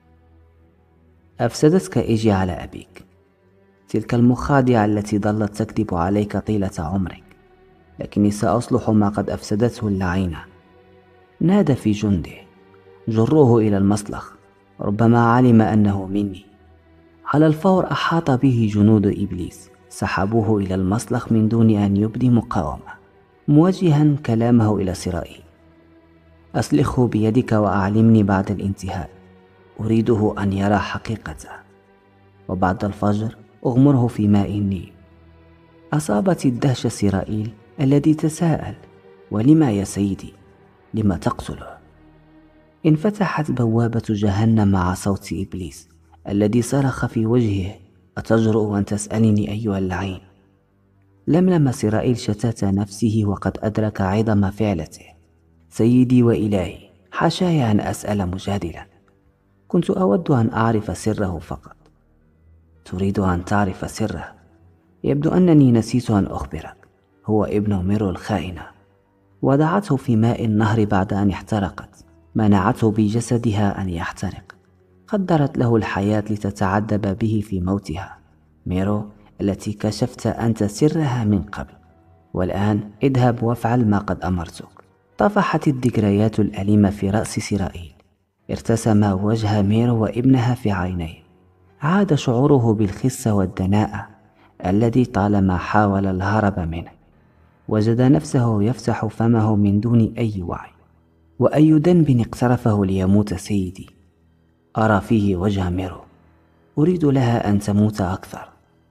أفسدتك إيجي على أبيك، تلك المخادعة التي ظلت تكذب عليك طيلة عمرك، لكني سأصلح ما قد أفسدته اللعينة. نادى في جنده: جروه إلى المسلخ، ربما علم أنه مني. على الفور أحاط به جنود إبليس، سحبوه إلى المسلخ من دون أن يبدي مقاومة، موجها كلامه إلى سرائيل: أسلخه بيدك وأعلمني بعد الانتهاء، أريده أن يرى حقيقته، وبعد الفجر أغمره في ماء النيل. أصابت الدهشة سرائيل الذي تساءل: ولما يا سيدي؟ لما تقتله؟ انفتحت بوابة جهنم مع صوت إبليس الذي صرخ في وجهه: أتجرؤ أن تسألني أيها اللعين؟ لملم سرائيل شتات نفسه وقد أدرك عظم فعلته. سيدي وإلهي، حاشاي أن أسأل مجادلا، كنت أود أن أعرف سره فقط. تريد أن تعرف سره؟ يبدو أنني نسيت أن أخبرك، هو ابن ميرو الخائنة. وضعته في ماء النهر بعد أن احترقت، منعته بجسدها أن يحترق، قدرت له الحياة لتتعذب به في موتها. ميرو التي كشفت أنت سرها من قبل، والآن اذهب وافعل ما قد أمرتك. طفحت الذكريات الأليمة في رأس سرائيل، ارتسم وجه ميرو وابنها في عينيه. عاد شعوره بالخسة والدناءة الذي طالما حاول الهرب منه. وجد نفسه يفتح فمه من دون أي وعي. وأي ذنب اقترفه ليموت سيدي؟ أرى فيه وجه ميرو. أريد لها أن تموت أكثر.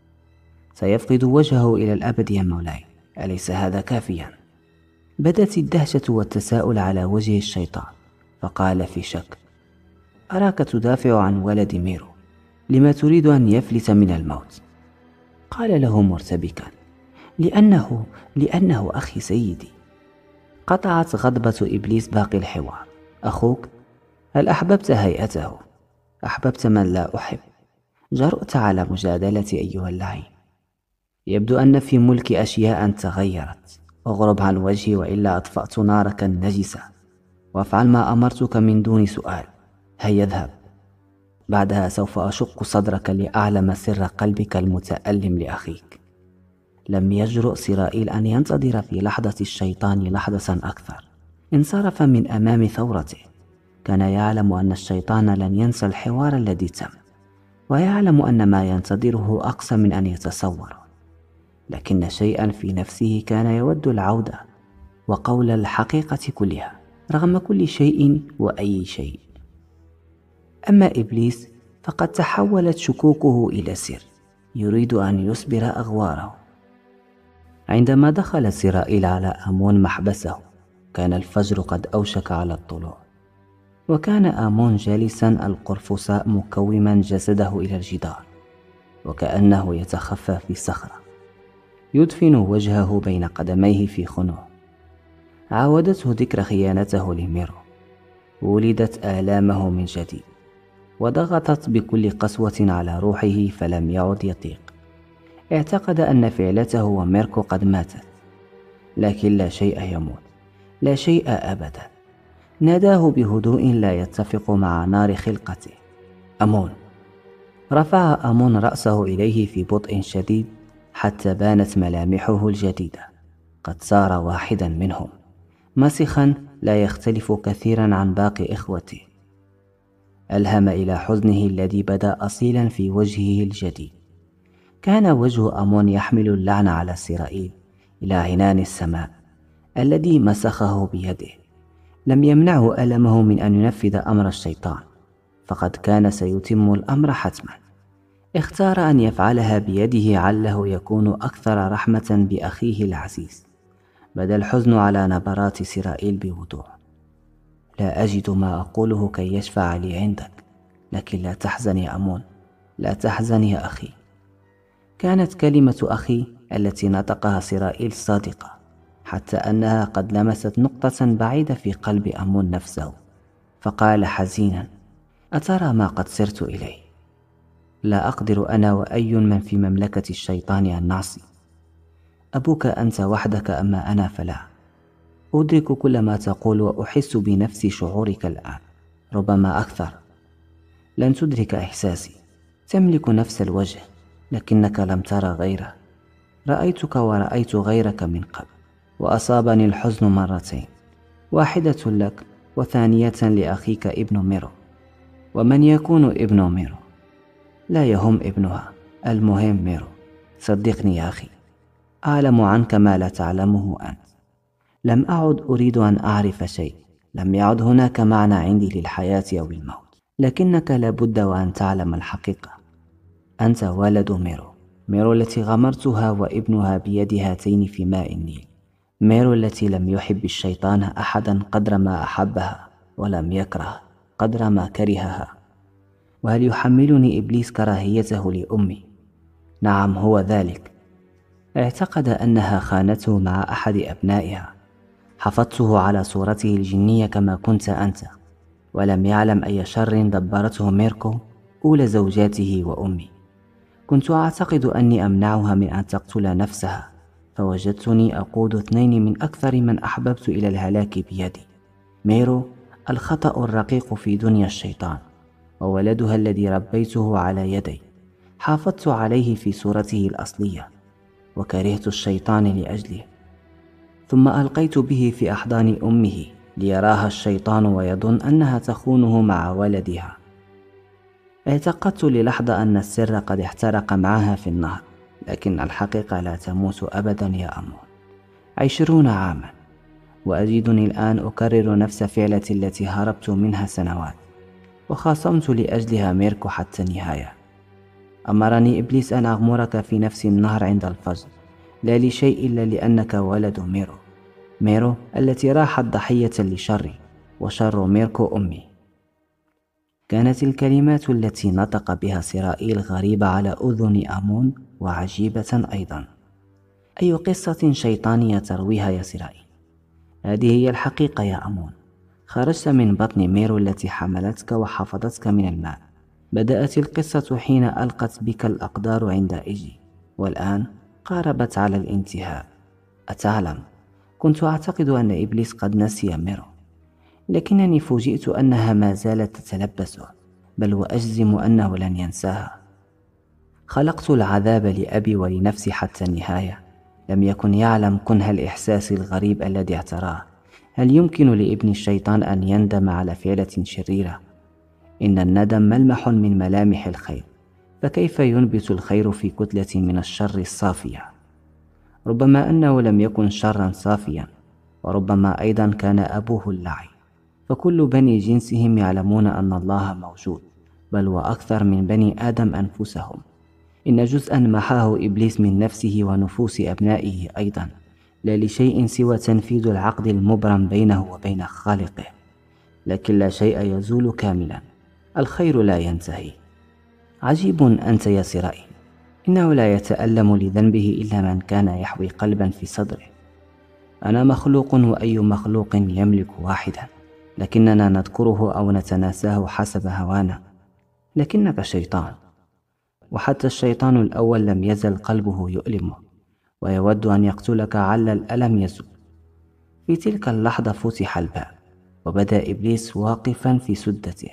سيفقد وجهه إلى الأبد يا مولاي، أليس هذا كافيا؟ بدت الدهشة والتساؤل على وجه الشيطان، فقال في شك: أراك تدافع عن ولد ميرو، لما تريد أن يفلت من الموت؟ قال له مرتبكا: لأنه لأنه أخي سيدي. قطعت غضبة إبليس باقي الحوار. أخوك؟ هل أحببت هيئته؟ أحببت من لا أحب؟ جرأت على مجادلتي أيها اللعين. يبدو أن في ملكي أشياء تغيرت. اغرب عن وجهي وإلا أطفأت نارك النجسة، وافعل ما أمرتك من دون سؤال. هيا اذهب، بعدها سوف أشق صدرك لأعلم سر قلبك المتألم لأخيك. لم يجرؤ سرائيل أن ينتظر في لحظة الشيطان لحظة أكثر. انصرف من أمام ثورته. كان يعلم أن الشيطان لن ينسى الحوار الذي تم، ويعلم أن ما ينتظره أقصى من أن يتصور، لكن شيئا في نفسه كان يود العودة وقول الحقيقة كلها رغم كل شيء وأي شيء. أما إبليس فقد تحولت شكوكه إلى سر يريد أن يصبر أغواره. عندما دخل سرائيل على آمون محبسه كان الفجر قد أوشك على الطلوع، وكان آمون جالسا القرفصاء مكوما جسده إلى الجدار وكأنه يتخفى في صخرة، يدفن وجهه بين قدميه في خنوع. عاودته ذكرى خيانته لميرو. ولدت آلامه من جديد وضغطت بكل قسوة على روحه فلم يعد يطيق. اعتقد أن فعلته وميركو قد ماتت، لكن لا شيء يموت، لا شيء أبدا. ناداه بهدوء لا يتفق مع نار خلقته: أمون. رفع أمون رأسه إليه في بطء شديد حتى بانت ملامحه الجديدة. قد صار واحدا منهم، مسخا لا يختلف كثيرا عن باقي إخوته. ألهم إلى حزنه الذي بدا أصيلا في وجهه الجديد. كان وجه أمون يحمل اللعن على سرائيل إلى عنان السماء الذي مسخه بيده. لم يمنعه ألمه من أن ينفذ أمر الشيطان، فقد كان سيتم الأمر حتما. اختار أن يفعلها بيده عله يكون أكثر رحمة بأخيه العزيز. بدا الحزن على نبرات سرائيل بوضوح: لا أجد ما أقوله كي يشفع لي عندك، لكن لا تحزن يا أمون، لا تحزن يا أخي. كانت كلمة أخي التي نطقها سرائيل صادقة، حتى أنها قد لمست نقطة بعيدة في قلب أمون نفسه، فقال حزينا: أترى ما قد سرت إليه؟ لا أقدر أنا وأي من في مملكة الشيطان أن نعصي. أبوك أنت وحدك، أما أنا فلا. أدرك كل ما تقول وأحس بنفس شعورك الآن، ربما أكثر. لن تدرك إحساسي. تملك نفس الوجه لكنك لم ترى غيره. رأيتك ورأيت غيرك من قبل، وأصابني الحزن مرتين، واحدة لك وثانية لأخيك ابن ميرو. ومن يكون ابن ميرو؟ لا يهم ابنها، المهم ميرو. صدقني يا أخي، أعلم عنك ما لا تعلمه أنت. لم أعد أريد أن أعرف شيء. لم يعد هناك معنى عندي للحياة أو الموت، لكنك لابد وأن تعلم الحقيقة. أنت ولد ميرو، ميرو التي غمرتها وابنها بيد هاتين في ماء النيل، ميرو التي لم يحب الشيطان أحدا قدر ما أحبها، ولم يكره قدر ما كرهها. وهل يحملني إبليس كراهيته لأمي؟ نعم، هو ذلك. اعتقد أنها خانته مع أحد أبنائها. حفظته على صورته الجنية كما كنت أنت، ولم يعلم أي شر دبرته ميركو أولى زوجاته وأمي. كنت أعتقد أني أمنعها من أن تقتل نفسها، فوجدتني أقود اثنين من أكثر من أحببت إلى الهلاك بيدي: ميرو الخطأ الرقيق في دنيا الشيطان، وولدها الذي ربيته على يدي. حافظت عليه في صورته الأصلية وكرهت الشيطان لأجله، ثم ألقيت به في أحضان أمه ليراها الشيطان ويظن أنها تخونه مع ولدها. اعتقدت للحظة أن السر قد احترق معها في النهر، لكن الحقيقة لا تموت أبدا يا أمون. عشرون عاما وأجدني الآن أكرر نفس فعلتي التي هربت منها سنوات، وخاصمت لأجلها ميركو حتى النهاية. أمرني إبليس أن أغمرك في نفس النهر عند الفجر، لا لشيء إلا لأنك ولد ميرو، ميرو التي راحت ضحية لشري، وشر ميركو أمي. كانت الكلمات التي نطق بها سرائيل غريبة على أذن أمون وعجيبة أيضا. أي قصة شيطانية ترويها يا سرائيل؟ هذه هي الحقيقة يا أمون. خرجت من بطن ميرو التي حملتك وحفظتك من الماء. بدأت القصة حين ألقت بك الأقدار عند إيجي، والآن قاربت على الانتهاء. أتعلم، كنت أعتقد أن إبليس قد نسي ميرو، لكنني فوجئت أنها ما زالت تتلبسه، بل وأجزم أنه لن ينساها. خلقت العذاب لأبي ولنفسي حتى النهاية. لم يكن يعلم كنه الإحساس الغريب الذي اعتراه. هل يمكن لابن الشيطان أن يندم على فعلة شريرة؟ إن الندم ملمح من ملامح الخير، فكيف ينبت الخير في كتلة من الشر الصافية؟ ربما أنه لم يكن شرا صافيا، وربما أيضا كان أبوه اللعين، فكل بني جنسهم يعلمون أن الله موجود، بل وأكثر من بني آدم أنفسهم. إن جزءا محاه إبليس من نفسه ونفوس أبنائه أيضا، لا لشيء سوى تنفيذ العقد المبرم بينه وبين خالقه. لكن لا شيء يزول كاملا، الخير لا ينتهي. عجيب أنت يا سرائيل، إنه لا يتألم لذنبه إلا من كان يحوي قلبا في صدره. أنا مخلوق وأي مخلوق يملك واحدا، لكننا نذكره أو نتناساه حسب هوانا. لكنك شيطان، وحتى الشيطان الأول لم يزل قلبه يؤلمه ويود أن يقتلك عل الألم يزول. في تلك اللحظة فتح الباب، وبدأ إبليس واقفا في سدته،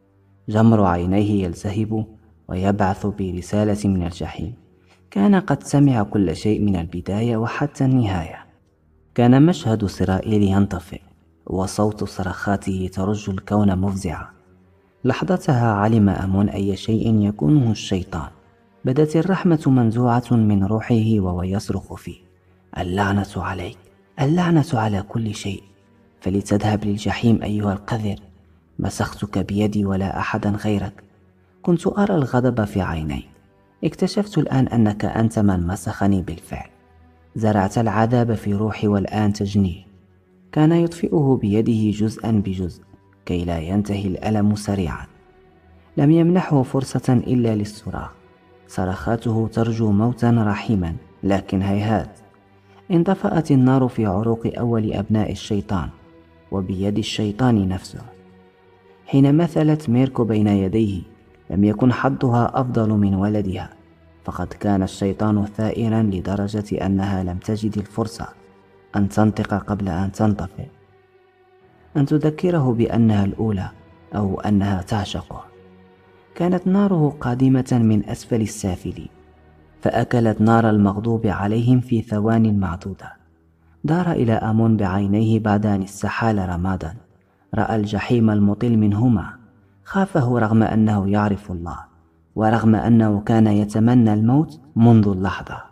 جمر عينيه يلتهب ويبعث برسالة من الجحيم. كان قد سمع كل شيء من البداية وحتى النهاية. كان مشهد سرائيل ينطفئ، وصوت صرخاته ترج الكون مفزعا. لحظتها علم أمون أي شيء يكونه الشيطان. بدت الرحمة منزوعة من روحه وهو يصرخ فيه: اللعنة عليك، اللعنة على كل شيء، فلتذهب للجحيم أيها القذر. مسختك بيدي ولا أحدا غيرك. كنت أرى الغضب في عينيك، اكتشفت الآن أنك أنت من مسخني بالفعل. زرعت العذاب في روحي والآن تجنيه. كان يطفئه بيده جزءا بجزء كي لا ينتهي الألم سريعا. لم يمنحه فرصة إلا للصراخ. صرخاته ترجو موتا رحيما، لكن هيهات. انطفأت النار في عروق أول أبناء الشيطان وبيد الشيطان نفسه. حين مثلت ميركو بين يديه لم يكن حظها أفضل من ولدها، فقد كان الشيطان ثائرا لدرجة أنها لم تجد الفرصة أن تنطق قبل أن تنطفئ، أن تذكره بأنها الأولى أو أنها تعشقه. كانت ناره قادمة من أسفل السافلين، فأكلت نار المغضوب عليهم في ثوان معدودة. دار إلى أمون بعينيه بعد أن استحال رمادا. رأى الجحيم المطل منهما. خافه رغم أنه يعرف الله، ورغم أنه كان يتمنى الموت منذ اللحظة.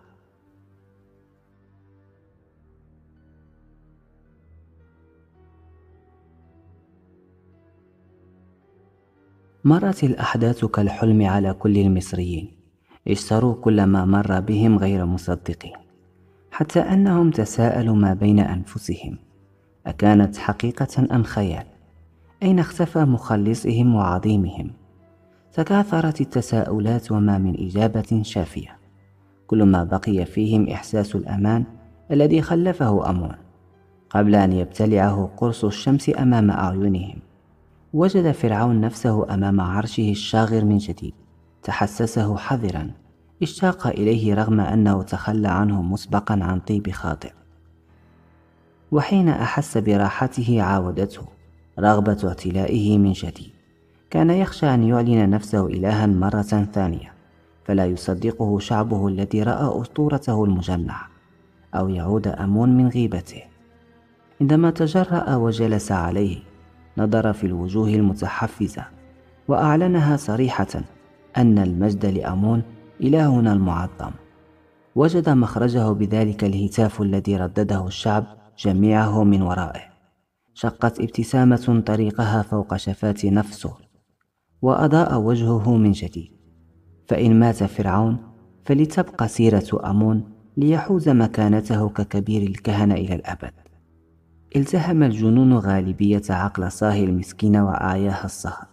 مرت الأحداث كالحلم على كل المصريين. اشتروا كل ما مر بهم غير مصدقين، حتى أنهم تساءلوا ما بين أنفسهم: أكانت حقيقة أم خيال؟ أين اختفى مخلصهم وعظيمهم؟ تكاثرت التساؤلات وما من إجابة شافية. كل ما بقي فيهم إحساس الأمان الذي خلفه أمون قبل أن يبتلعه قرص الشمس أمام أعينهم. وجد فرعون نفسه أمام عرشه الشاغر من جديد. تحسسه حذرا، اشتاق إليه رغم أنه تخلى عنه مسبقا عن طيب خاطر. وحين أحس براحته عاودته رغبة اعتلائه من جديد. كان يخشى أن يعلن نفسه إلها مرة ثانية، فلا يصدقه شعبه الذي رأى أسطورته المجنح، أو يعود أمون من غيبته. عندما تجرأ وجلس عليه نظر في الوجوه المتحفزة وأعلنها صريحة أن المجد لأمون إلهنا المعظم. وجد مخرجه بذلك الهتاف الذي ردده الشعب جميعه من ورائه. شقت ابتسامة طريقها فوق شفات نفسه وأضاء وجهه من جديد. فإن مات فرعون فلتبقى سيرة أمون ليحوز مكانته ككبير الكهنة إلى الأبد. التهم الجنون غالبية عقل صاهي المسكين وأعياها السهر.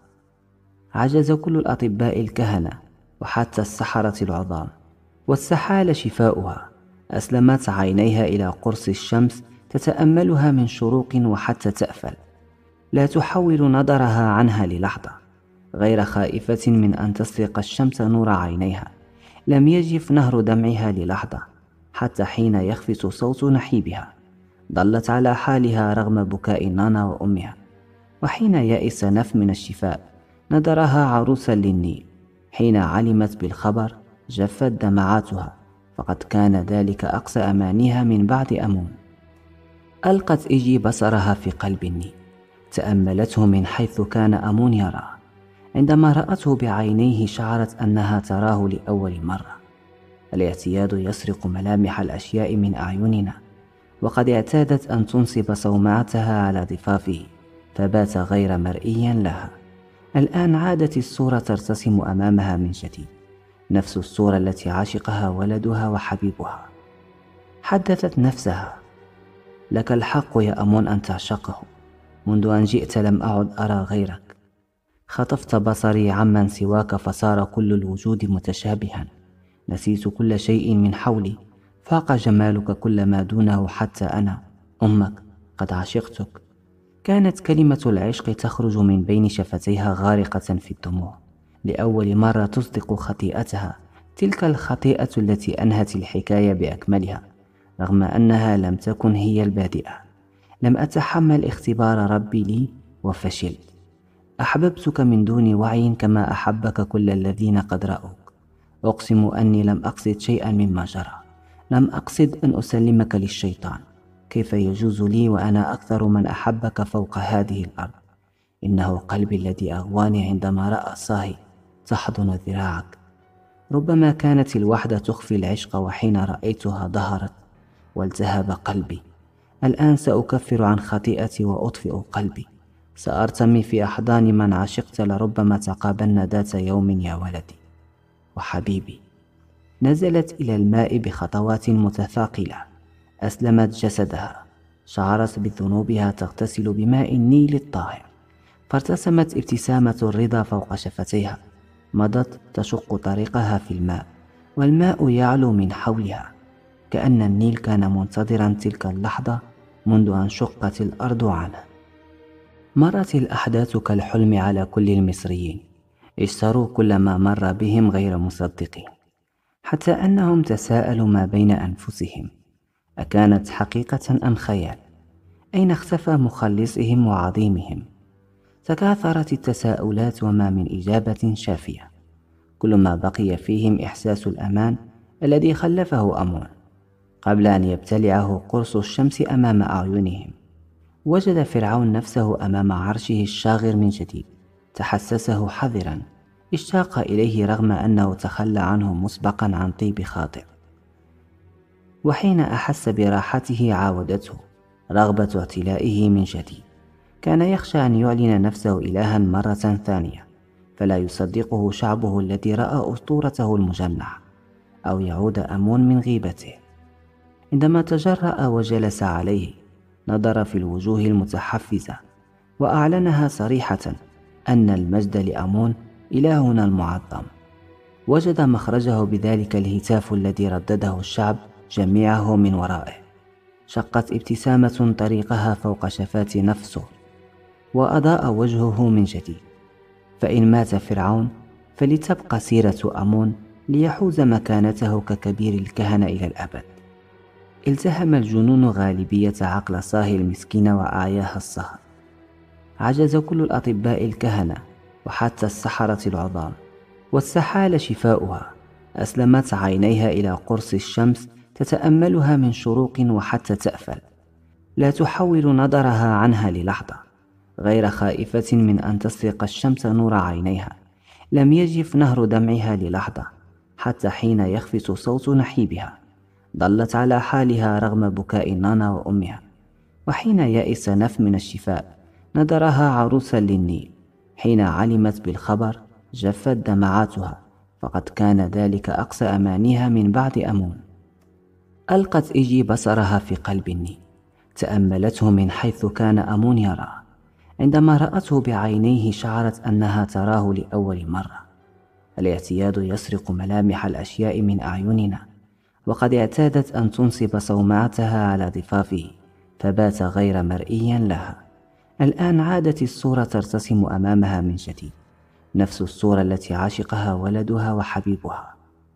عجز كل الأطباء الكهنة وحتى السحرة العظام، والسحال شفاؤها أسلمت عينيها إلى قرص الشمس تتأملها من شروق وحتى تأفل، لا تحول نظرها عنها للحظة، غير خائفة من أن تسرق الشمس نور عينيها. لم يجف نهر دمعها للحظة حتى حين يخفت صوت نحيبها. ظلت على حالها رغم بكاء نانا وأمها. وحين يئس نف من الشفاء نظرها عروسا للنيل. حين علمت بالخبر جفت دمعاتها، فقد كان ذلك أقصى أمانيها من بعد أمون. ألقت إيجي بصرها في قلب النيل، تأملته من حيث كان أمون يراه. عندما رأته بعينيه شعرت أنها تراه لأول مرة. الاعتياد يسرق ملامح الأشياء من أعيننا، وقد اعتادت أن تنصب صومعتها على ضفافه فبات غير مرئيا لها. الآن عادت الصورة ترتسم أمامها من جديد، نفس الصورة التي عشقها ولدها وحبيبها. حدثت نفسها: لك الحق يا أمون أن تعشقه، منذ أن جئت لم أعد أرى غيرك. خطفت بصري عمن سواك فصار كل الوجود متشابها. نسيت كل شيء من حولي، فاق جمالك كل ما دونه، حتى أنا أمك قد عشقتك. كانت كلمة العشق تخرج من بين شفتيها غارقة في الدموع. لأول مرة تصدق خطيئتها، تلك الخطيئة التي أنهت الحكاية بأكملها، رغم أنها لم تكن هي البادئة. لم أتحمل اختبار ربي لي وفشلت. أحببتك من دون وعي كما أحبك كل الذين قد رأوك. أقسم أني لم أقصد شيئا مما جرى. لم أقصد أن أسلمك للشيطان. كيف يجوز لي وأنا أكثر من أحبك فوق هذه الأرض؟ إنه قلبي الذي أغواني عندما رأى صاهي تحضن ذراعك. ربما كانت الوحدة تخفي العشق، وحين رأيتها ظهرت والتهب قلبي. الآن سأكفر عن خطيئتي وأطفئ قلبي. سأرتمي في أحضان من عشقت، لربما تقابلنا ذات يوم يا ولدي وحبيبي. نزلت إلى الماء بخطوات متثاقلة، أسلمت جسدها، شعرت بذنوبها تغتسل بماء النيل الطاهر، فارتسمت ابتسامة الرضا فوق شفتيها. مضت تشق طريقها في الماء، والماء يعلو من حولها، كأن النيل كان منتظرا تلك اللحظة منذ أن شقت الأرض عنه. مرت الأحداث كالحلم على كل المصريين، اشتروا كل ما مر بهم غير مصدقين، حتى أنهم تساءلوا ما بين أنفسهم: أكانت حقيقة أم خيال؟ أين اختفى مخلصهم وعظيمهم؟ تكاثرت التساؤلات وما من إجابة شافية. كل ما بقي فيهم إحساس الأمان الذي خلفه أمون قبل أن يبتلعه قرص الشمس أمام أعينهم. وجد فرعون نفسه أمام عرشه الشاغر من جديد. تحسسه حذرا، اشتاق إليه رغم أنه تخلى عنه مسبقا عن طيب خاطر. وحين أحس براحته عاودته رغبة اعتلائه من جديد. كان يخشى أن يعلن نفسه إلها مرة ثانية، فلا يصدقه شعبه الذي رأى أسطورته المجنحة، أو يعود أمون من غيبته. عندما تجرأ وجلس عليه نظر في الوجوه المتحفزة وأعلنها صريحة أن المجد لأمون إلهنا المعظم. وجد مخرجه بذلك الهتاف الذي ردده الشعب جميعه من ورائه. شقت ابتسامة طريقها فوق شفات نفسه وأضاء وجهه من جديد. فإن مات فرعون فلتبقى سيرة أمون ليحوز مكانته ككبير الكهنة إلى الأبد. التهم الجنون غالبية عقل صاهي المسكين وأعياها السهر. عجز كل الأطباء الكهنة وحتى السحرة العظام، والسحال شفاؤها أسلمت عينيها إلى قرص الشمس تتأملها من شروق وحتى تأفل، لا تحول نظرها عنها للحظة، غير خائفة من أن تسرق الشمس نور عينيها. لم يجف نهر دمعها للحظة، حتى حين يخفت صوت نحيبها ظلت على حالها رغم بكاء نانا وأمها. وحين يئس نف من الشفاء نظرها عروسا للنيل. حين علمت بالخبر جفت دمعاتها، فقد كان ذلك أقصى أمانيها من بعد أمون. ألقت إيجي بصرها في قلب النيل، تأملته من حيث كان أمون يراه. عندما رأته بعينيه شعرت أنها تراه لأول مرة. الاعتياد يسرق ملامح الأشياء من أعيننا، وقد اعتادت أن تنصب صومعتها على ضفافه، فبات غير مرئيا لها. الآن عادت الصورة ترتسم أمامها من جديد، نفس الصورة التي عاشقها ولدها وحبيبها.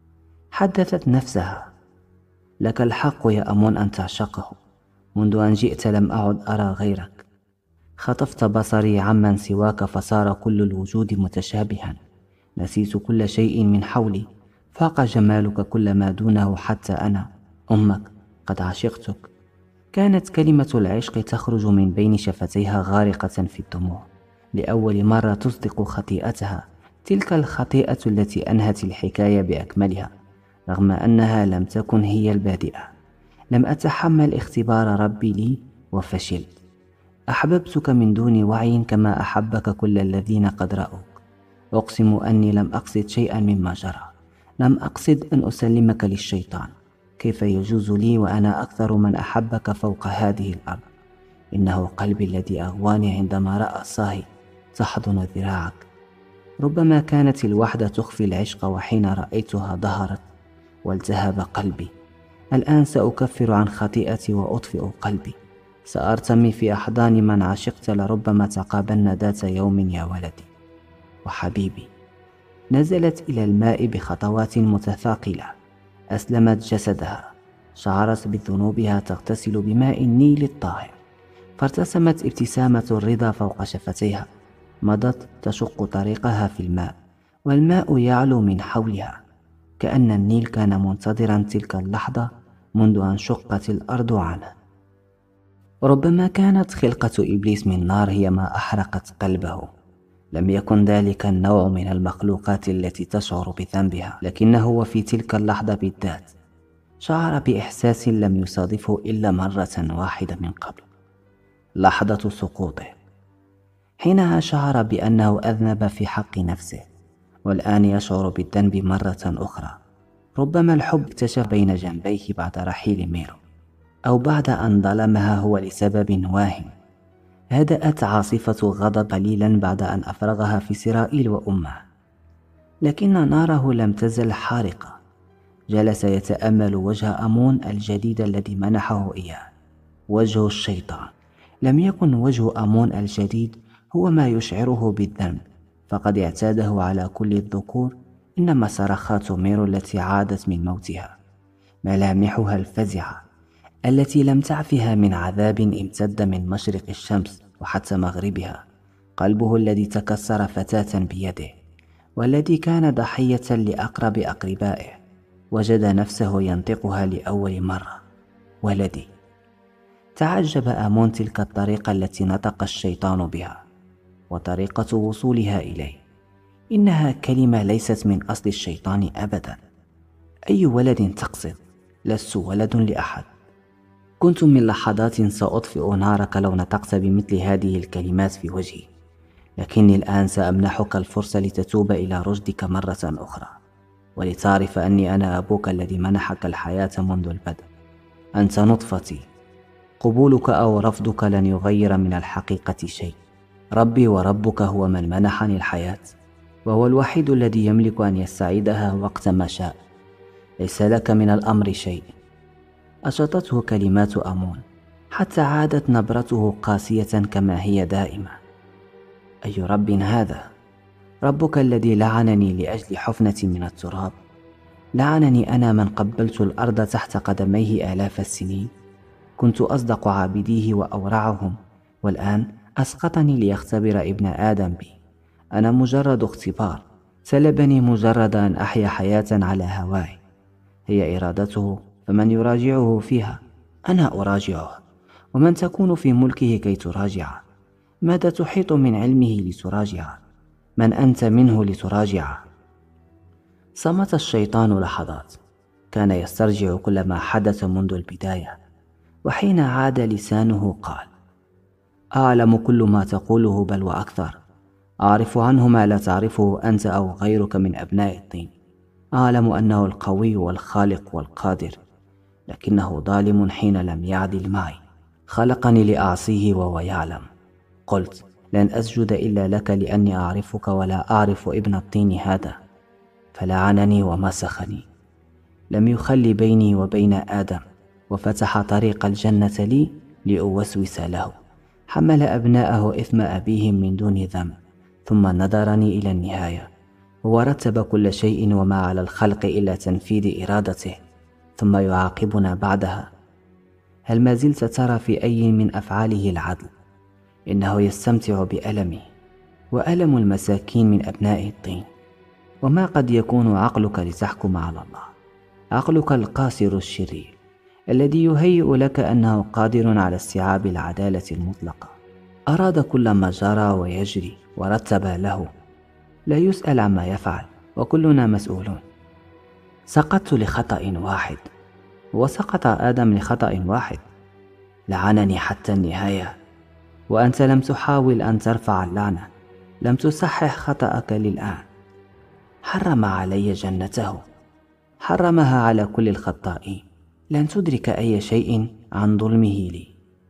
حدثت نفسها: لك الحق يا أمون أن تعشقه، منذ أن جئت لم أعد أرى غيرك. خطفت بصري عمن سواك فصار كل الوجود متشابها. نسيت كل شيء من حولي، فاق جمالك كل ما دونه، حتى أنا أمك قد عشقتك. كانت كلمة العشق تخرج من بين شفتيها غارقة في الدموع، لأول مرة تصدق خطيئتها، تلك الخطيئة التي أنهت الحكاية بأكملها، رغم أنها لم تكن هي البادئة. لم أتحمل اختبار ربي لي وفشلت. أحببتك من دون وعي كما أحبك كل الذين قد رأوك. أقسم أني لم أقصد شيئا مما جرى، لم أقصد أن أسلمك للشيطان. كيف يجوز لي وأنا أكثر من أحبك فوق هذه الأرض؟ إنه قلبي الذي أغواني عندما رأى صاهي تحضن ذراعك. ربما كانت الوحدة تخفي العشق، وحين رأيتها ظهرت والتهب قلبي. الآن سأكفر عن خطيئتي وأطفئ قلبي، سأرتمي في أحضان من عشقت، لربما تقابلنا ذات يوم يا ولدي وحبيبي. نزلت إلى الماء بخطوات متثاقلة، أسلمت جسدها، شعرت بذنوبها تغتسل بماء النيل الطاهر، فارتسمت ابتسامة الرضا فوق شفتيها. مضت تشق طريقها في الماء، والماء يعلو من حولها، كأن النيل كان منتظرا تلك اللحظة منذ أن شقت الأرض عنه. ربما كانت خلقة إبليس من نار هي ما أحرقت قلبه. لم يكن ذلك النوع من المخلوقات التي تشعر بذنبها، لكنه وفي تلك اللحظة بالذات شعر بإحساس لم يصادفه إلا مرة واحدة من قبل، لحظة سقوطه. حينها شعر بأنه أذنب في حق نفسه، والآن يشعر بالذنب مرة أخرى. ربما الحب اكتشف بين جنبيه بعد رحيل ميرو، أو بعد أن ظلمها هو لسبب واهم. هدأت عاصفة غضب قليلا بعد أن أفرغها في سرائيل وأمه، لكن ناره لم تزل حارقة. جلس يتأمل وجه أمون الجديد الذي منحه إياه، وجه الشيطان. لم يكن وجه أمون الجديد هو ما يشعره بالذنب، فقد اعتاده على كل الذكور، إنما صرخات ميرو التي عادت من موتها، ملامحها الفزعة التي لم تعفها من عذاب امتد من مشرق الشمس وحتى مغربها، قلبه الذي تكسر فتاة بيده، والذي كان ضحية لأقرب أقربائه، وجد نفسه ينطقها لأول مرة: ولدي. تعجب آمون تلك الطريقة التي نطق الشيطان بها، وطريقة وصولها إليه. إنها كلمة ليست من أصل الشيطان أبدا. أي ولد تقصد؟ لست ولد لأحد. كنت من لحظات سأطفئ نارك لو نطقت بمثل هذه الكلمات في وجهي، لكني الآن سأمنحك الفرصة لتتوب إلى رشدك مرة أخرى، ولتعرف أني أنا أبوك الذي منحك الحياة منذ البدء. أنت نطفتي. قبولك أو رفضك لن يغير من الحقيقة شيء. ربي وربك هو من منحني الحياة، وهو الوحيد الذي يملك أن يستعيدها وقت ما شاء. ليس لك من الأمر شيء. أشطته كلمات أمون، حتى عادت نبرته قاسية كما هي دائمة. أي رب هذا؟ ربك الذي لعنني لأجل حفنة من التراب، لعنني أنا من قبلت الأرض تحت قدميه آلاف السنين. كنت أصدق عابديه وأورعهم، والآن أسقطني ليختبر ابن آدم بي. أنا مجرد اختبار، سلبني مجرد أن أحيا حياة على هواي. هي إرادته، فمن يراجعه فيها؟ أنا أراجعه، ومن تكون في ملكه كي تراجعه؟ ماذا تحيط من علمه لتراجعه؟ من أنت منه لتراجعه؟ صمت الشيطان لحظات، كان يسترجع كل ما حدث منذ البداية، وحين عاد لسانه قال: أعلم كل ما تقوله بل وأكثر، أعرف عنه ما لا تعرفه أنت أو غيرك من أبناء الطين. أعلم أنه القوي والخالق والقادر، لكنه ظالم حين لم يعدل معي. خلقني لأعصيه وهو يعلم. قلت: لن أسجد إلا لك لأني أعرفك ولا أعرف ابن الطين هذا، فلعنني ومسخني. لم يخل بيني وبين آدم، وفتح طريق الجنة لي لأوسوس له. حمل أبناءه إثم أبيهم من دون ذنب، ثم نظرني إلى النهاية، ورتب كل شيء وما على الخلق إلا تنفيذ إرادته، ثم يعاقبنا بعدها. هل ما زلت ترى في أي من أفعاله العدل؟ إنه يستمتع بألمي وألم المساكين من أبناء الطين. وما قد يكون عقلك لتحكم على الله؟ عقلك القاصر الشرير الذي يهيئ لك أنه قادر على استيعاب العدالة المطلقة. أراد كل ما جرى ويجري ورتب له، لا يسأل عما يفعل، وكلنا مسؤولون. سقطت لخطأ واحد، وسقط آدم لخطأ واحد. لعنني حتى النهاية، وأنت لم تحاول أن ترفع اللعنة، لم تصحح خطأك للآن. حرم علي جنته، حرمها على كل الخطائين. لن تدرك أي شيء عن ظلمه لي،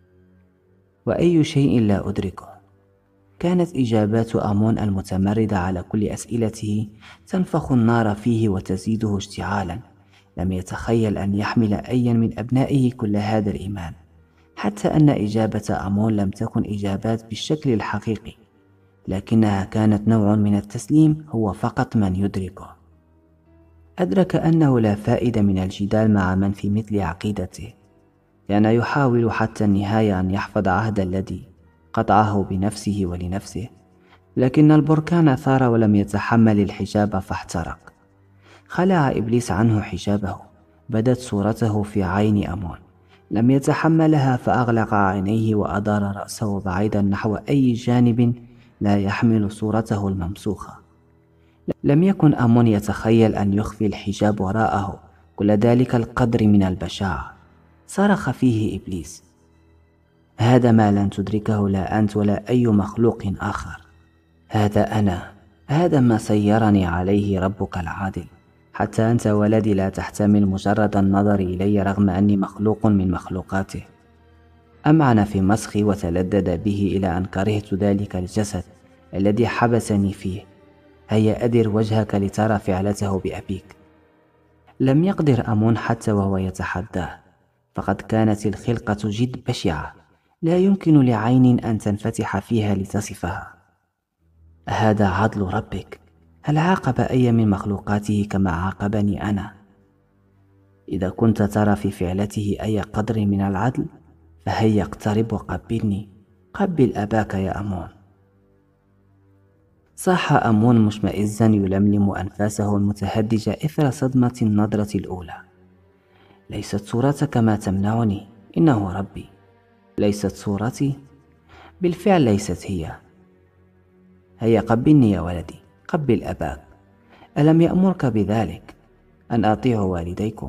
وأي شيء لا أدركه. كانت إجابات آمون المتمردة على كل أسئلته تنفخ النار فيه وتزيده اشتعالا. لم يتخيل أن يحمل أي من أبنائه كل هذا الإيمان، حتى أن إجابة آمون لم تكن إجابات بالشكل الحقيقي، لكنها كانت نوع من التسليم هو فقط من يدركه. أدرك أنه لا فائدة من الجدال مع من في مثل عقيدته. كان يحاول حتى النهاية أن يحفظ عهد الذي قطعه بنفسه ولنفسه، لكن البركان ثار ولم يتحمل الحجاب فاحترق. خلع إبليس عنه حجابه، بدت صورته في عين آمون. لم يتحملها فأغلق عينيه وأدار رأسه بعيدا نحو أي جانب لا يحمل صورته الممسوخة. لم يكن آمون يتخيل أن يخفي الحجاب وراءه كل ذلك القدر من البشاعة. صرخ فيه إبليس: هذا ما لن تدركه لا أنت ولا أي مخلوق آخر. هذا أنا، هذا ما سيرني عليه ربك العادل. حتى أنت ولدي لا تحتمل مجرد النظر إلي رغم أني مخلوق من مخلوقاته. أمعن في مسخي وتلذذ به إلى أن كرهت ذلك الجسد الذي حبسني فيه. هيا أدر وجهك لترى فعلته بأبيك. لم يقدر آمون حتى وهو يتحداه، فقد كانت الخلقة جد بشعة، لا يمكن لعين أن تنفتح فيها لتصفها. هذا عدل ربك. هل عاقب أي من مخلوقاته كما عاقبني أنا؟ إذا كنت ترى في فعلته أي قدر من العدل، فهيا اقترب وقبلني. قبل أباك يا آمون. صاح آمون مشمئزا يلملم أنفاسه المتهدجة إثر صدمة النظرة الأولى. ليست صورتك ما تمنعني، إنه ربي. ليست صورتي؟ بالفعل ليست هي. هيا قبلني يا ولدي، قبل أباك. ألم يأمرك بذلك؟ أن أطيعوا والديكم.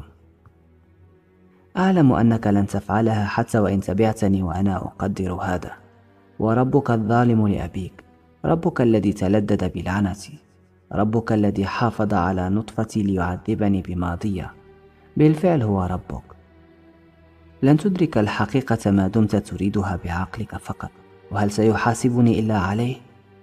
أعلم أنك لن تفعلها حتى وإن تبعتني، وأنا أقدر هذا. وربك الظالم لأبيك، ربك الذي تلذذ بلعنتي، ربك الذي حافظ على نطفتي ليعذبني بماضية، بالفعل هو ربك. لن تدرك الحقيقة ما دمت تريدها بعقلك فقط، وهل سيحاسبني إلا عليه؟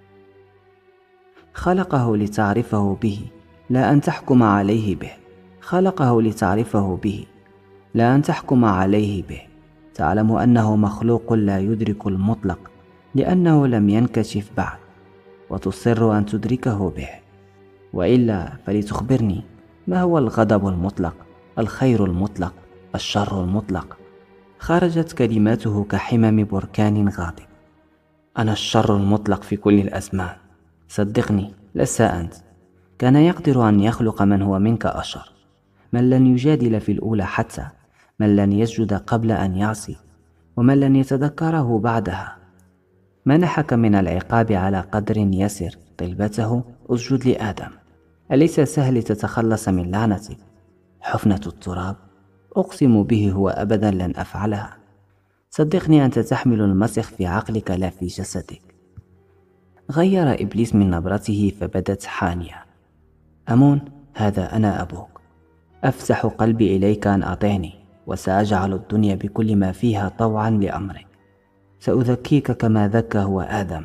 خلقه لتعرفه به، لا أن تحكم عليه به. خلقه لتعرفه به، لا أن تحكم عليه به. تعلم أنه مخلوق لا يدرك المطلق لأنه لم ينكشف بعد، وتصر أن تدركه به. وإلا فلتخبرني، ما هو الغضب المطلق، الخير المطلق، الشر المطلق؟ خرجت كلماته كحمم بركان غاضب. أنا الشر المطلق في كل الأزمان. صدقني، لست أنت. كان يقدر أن يخلق من هو منك أشر، من لن يجادل في الأولى حتى، من لن يسجد قبل أن يعصي، ومن لن يتذكره بعدها. منحك من العقاب على قدر يسر طلبته: اسجد لآدم. أليس سهل تتخلص من لعنتك؟ حفنة التراب، أقسم به هو أبدا لن أفعلها. صدقني، أنت تحمل المسخ في عقلك لا في جسدك. غير إبليس من نبرته فبدت حانية: أمون، هذا أنا أبوك، أفسح قلبي إليك أن أطعني، وسأجعل الدنيا بكل ما فيها طوعا لأمرك. سأذكيك كما ذكى هو آدم.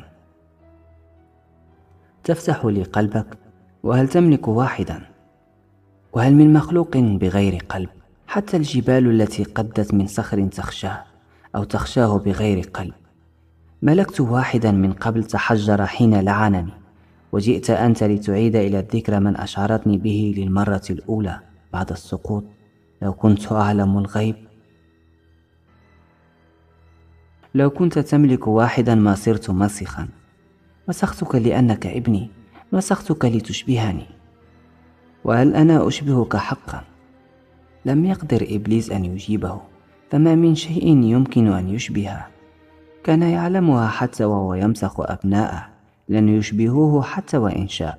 تفسح لي قلبك؟ وهل تملك واحدا؟ وهل من مخلوق بغير قلب؟ حتى الجبال التي قدت من صخر تخشاه أو تخشاه بغير قلب. ملكت واحدا من قبل تحجر حين لعنني، وجئت أنت لتعيد إلى الذكر من أشعرتني به للمرة الأولى بعد السقوط. لو كنت أعلم الغيب. لو كنت تملك واحدا ما صرت مسخا. مسختك لأنك ابني، مسختك لتشبهني. وهل أنا أشبهك حقا؟ لم يقدر إبليس أن يجيبه، فما من شيء يمكن أن يشبهه. كان يعلمها حتى وهو يمسخ أبناءه، لن يشبهوه حتى وإن شاء.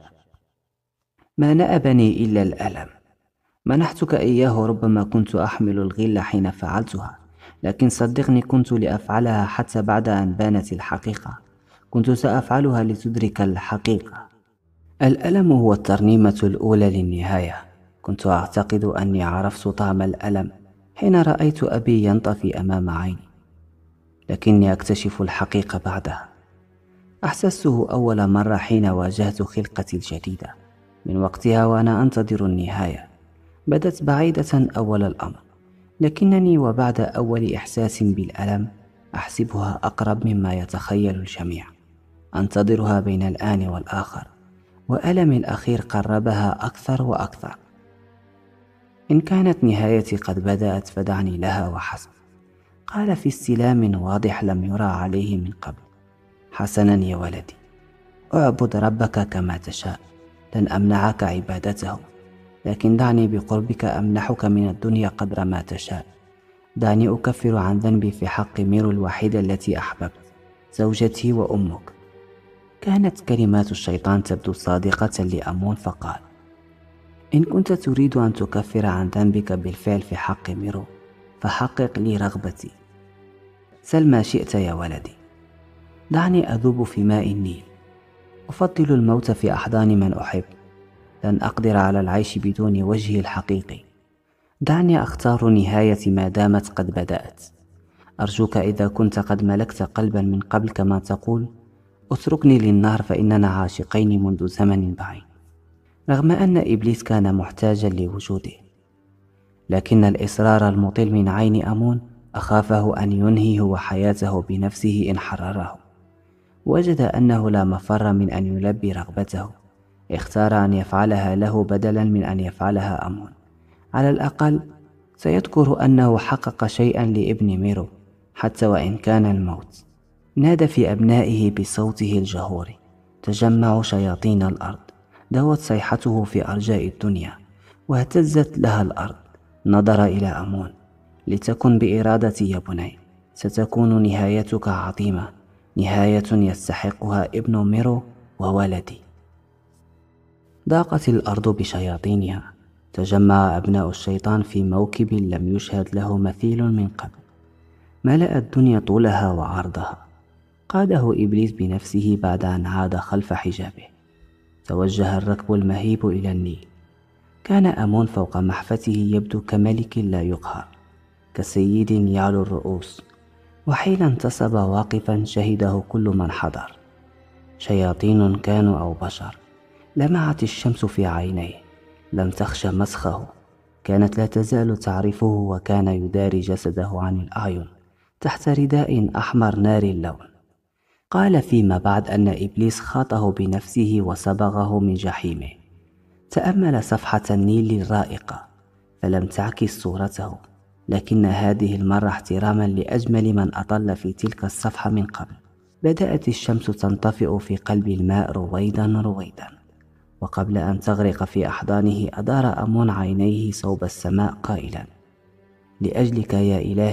ما نأبني إلا الألم. منحتك إياه، ربما كنت أحمل الغل حين فعلتها، لكن صدقني كنت لأفعلها حتى بعد أن بانت الحقيقة. كنت سأفعلها لتدرك الحقيقة. الألم هو الترنيمة الأولى للنهاية. كنت أعتقد أني عرفت طعم الألم حين رأيت أبي ينطفي أمام عيني، لكني أكتشف الحقيقة بعدها. أحسسته أول مرة حين واجهت خلقتي الجديدة. من وقتها وأنا أنتظر النهاية. بدت بعيدة أول الأمر، لكنني وبعد أول إحساس بالألم أحسبها أقرب مما يتخيل الجميع. أنتظرها بين الآن والآخر، وألمي الأخير قربها أكثر وأكثر. إن كانت نهايتي قد بدأت فدعني لها وحسب. قال في استلام واضح لم يرى عليه من قبل: حسنا يا ولدي، اعبد ربك كما تشاء، لن أمنعك عبادته، لكن دعني بقربك أمنحك من الدنيا قدر ما تشاء. دعني أكفر عن ذنبي في حق ميرو الوحيدة التي أحببت، زوجتي وأمك. كانت كلمات الشيطان تبدو صادقة لأمون، فقال: إن كنت تريد أن تكفر عن ذنبك بالفعل في حق ميرو، فحقق لي رغبتي. سل ما شئت يا ولدي. دعني أذوب في ماء النيل. أفضل الموت في أحضان من أحب. لن أقدر على العيش بدون وجهي الحقيقي. دعني أختار نهايتي ما دامت قد بدأت. أرجوك إذا كنت قد ملكت قلبا من قبل كما تقول، اتركني للنار، فإننا عاشقين منذ زمن بعيد. رغم أن إبليس كان محتاجا لوجوده، لكن الإصرار المطل من عين أمون أخافه أن ينهي هو حياته بنفسه إن حرره. وجد أنه لا مفر من أن يلبي رغبته. اختار أن يفعلها له بدلا من أن يفعلها أمون. على الأقل سيذكر أنه حقق شيئا لابن ميرو حتى وإن كان الموت. نادى في أبنائه بصوته الجهوري: تجمعوا شياطين الأرض. دوت صيحته في أرجاء الدنيا واهتزت لها الأرض. نظر إلى أمون: لتكن بإرادتي يا بني، ستكون نهايتك عظيمة، نهاية يستحقها ابن ميرو وولدي. ضاقت الأرض بشياطينها. تجمع أبناء الشيطان في موكب لم يشهد له مثيل من قبل. ملأ الدنيا طولها وعرضها. قاده إبليس بنفسه بعد أن عاد خلف حجابه. توجه الركب المهيب إلى النيل. كان أمون فوق محفته يبدو كملك لا يقهر، كسيد يعلو الرؤوس. وحين انتصب واقفا شهده كل من حضر، شياطين كانوا أو بشر. لمعت الشمس في عينيه، لم تخش مسخه. كانت لا تزال تعرفه، وكان يداري جسده عن الأعين تحت رداء أحمر نار اللون. قال فيما بعد أن إبليس خاطه بنفسه وصبغه من جحيمه. تأمل صفحة النيل الرائقة فلم تعكس صورته، لكن هذه المرة احتراما لأجمل من أطل في تلك الصفحة من قبل. بدأت الشمس تنطفئ في قلب الماء رويدا رويدا، وقبل أن تغرق في أحضانه أدار أمون عينيه صوب السماء قائلا: لأجلك يا إلهي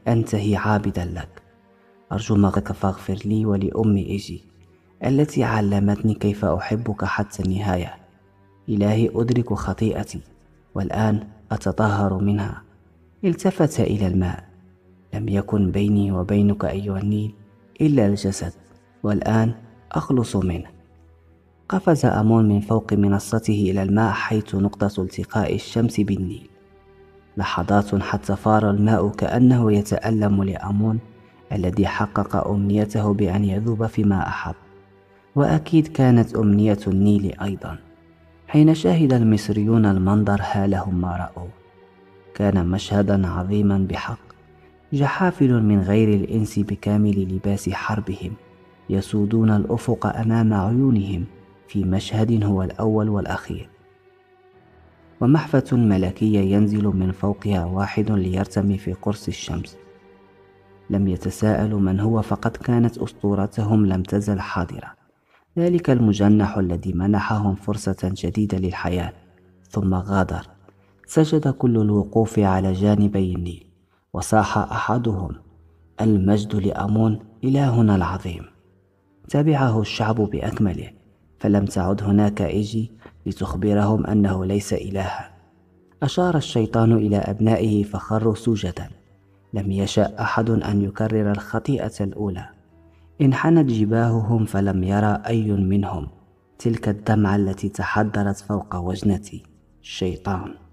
أنتهي عابدا لك. أرجو مغفرتك فاغفر لي ولأم إيجي التي علمتني كيف أحبك حتى النهاية. إلهي أدرك خطيئتي والآن أتطهر منها. التفت إلى الماء. لم يكن بيني وبينك أيها النيل إلا الجسد، والآن أخلص منه. قفز آمون من فوق منصته إلى الماء حيث نقطة التقاء الشمس بالنيل. لحظات حتى فار الماء كأنه يتألم لآمون الذي حقق أمنيته بأن يذوب فيما أحب، وأكيد كانت أمنية النيل أيضا. حين شاهد المصريون المنظر هالهم ما رأوا. كان مشهدا عظيما بحق. جحافل من غير الإنس بكامل لباس حربهم يسودون الأفق أمام عيونهم في مشهد هو الأول والأخير. ومحفة ملكية ينزل من فوقها واحد ليرتمي في قرص الشمس. لم يتساءلوا من هو، فقد كانت أسطورتهم لم تزل حاضرة. ذلك المجنح الذي منحهم فرصة جديدة للحياة ثم غادر. سجد كل الوقوف على جانبي النيل، وصاح أحدهم: المجد لآمون إلهنا العظيم. تبعه الشعب بأكمله، فلم تعد هناك إيجي لتخبرهم أنه ليس إلها. أشار الشيطان إلى أبنائه فخروا سجدا. لم يشأ أحد أن يكرر الخطيئة الأولى. انحنت جباههم فلم يرى أي منهم تلك الدمعة التي تحدرت فوق وجنة الشيطان.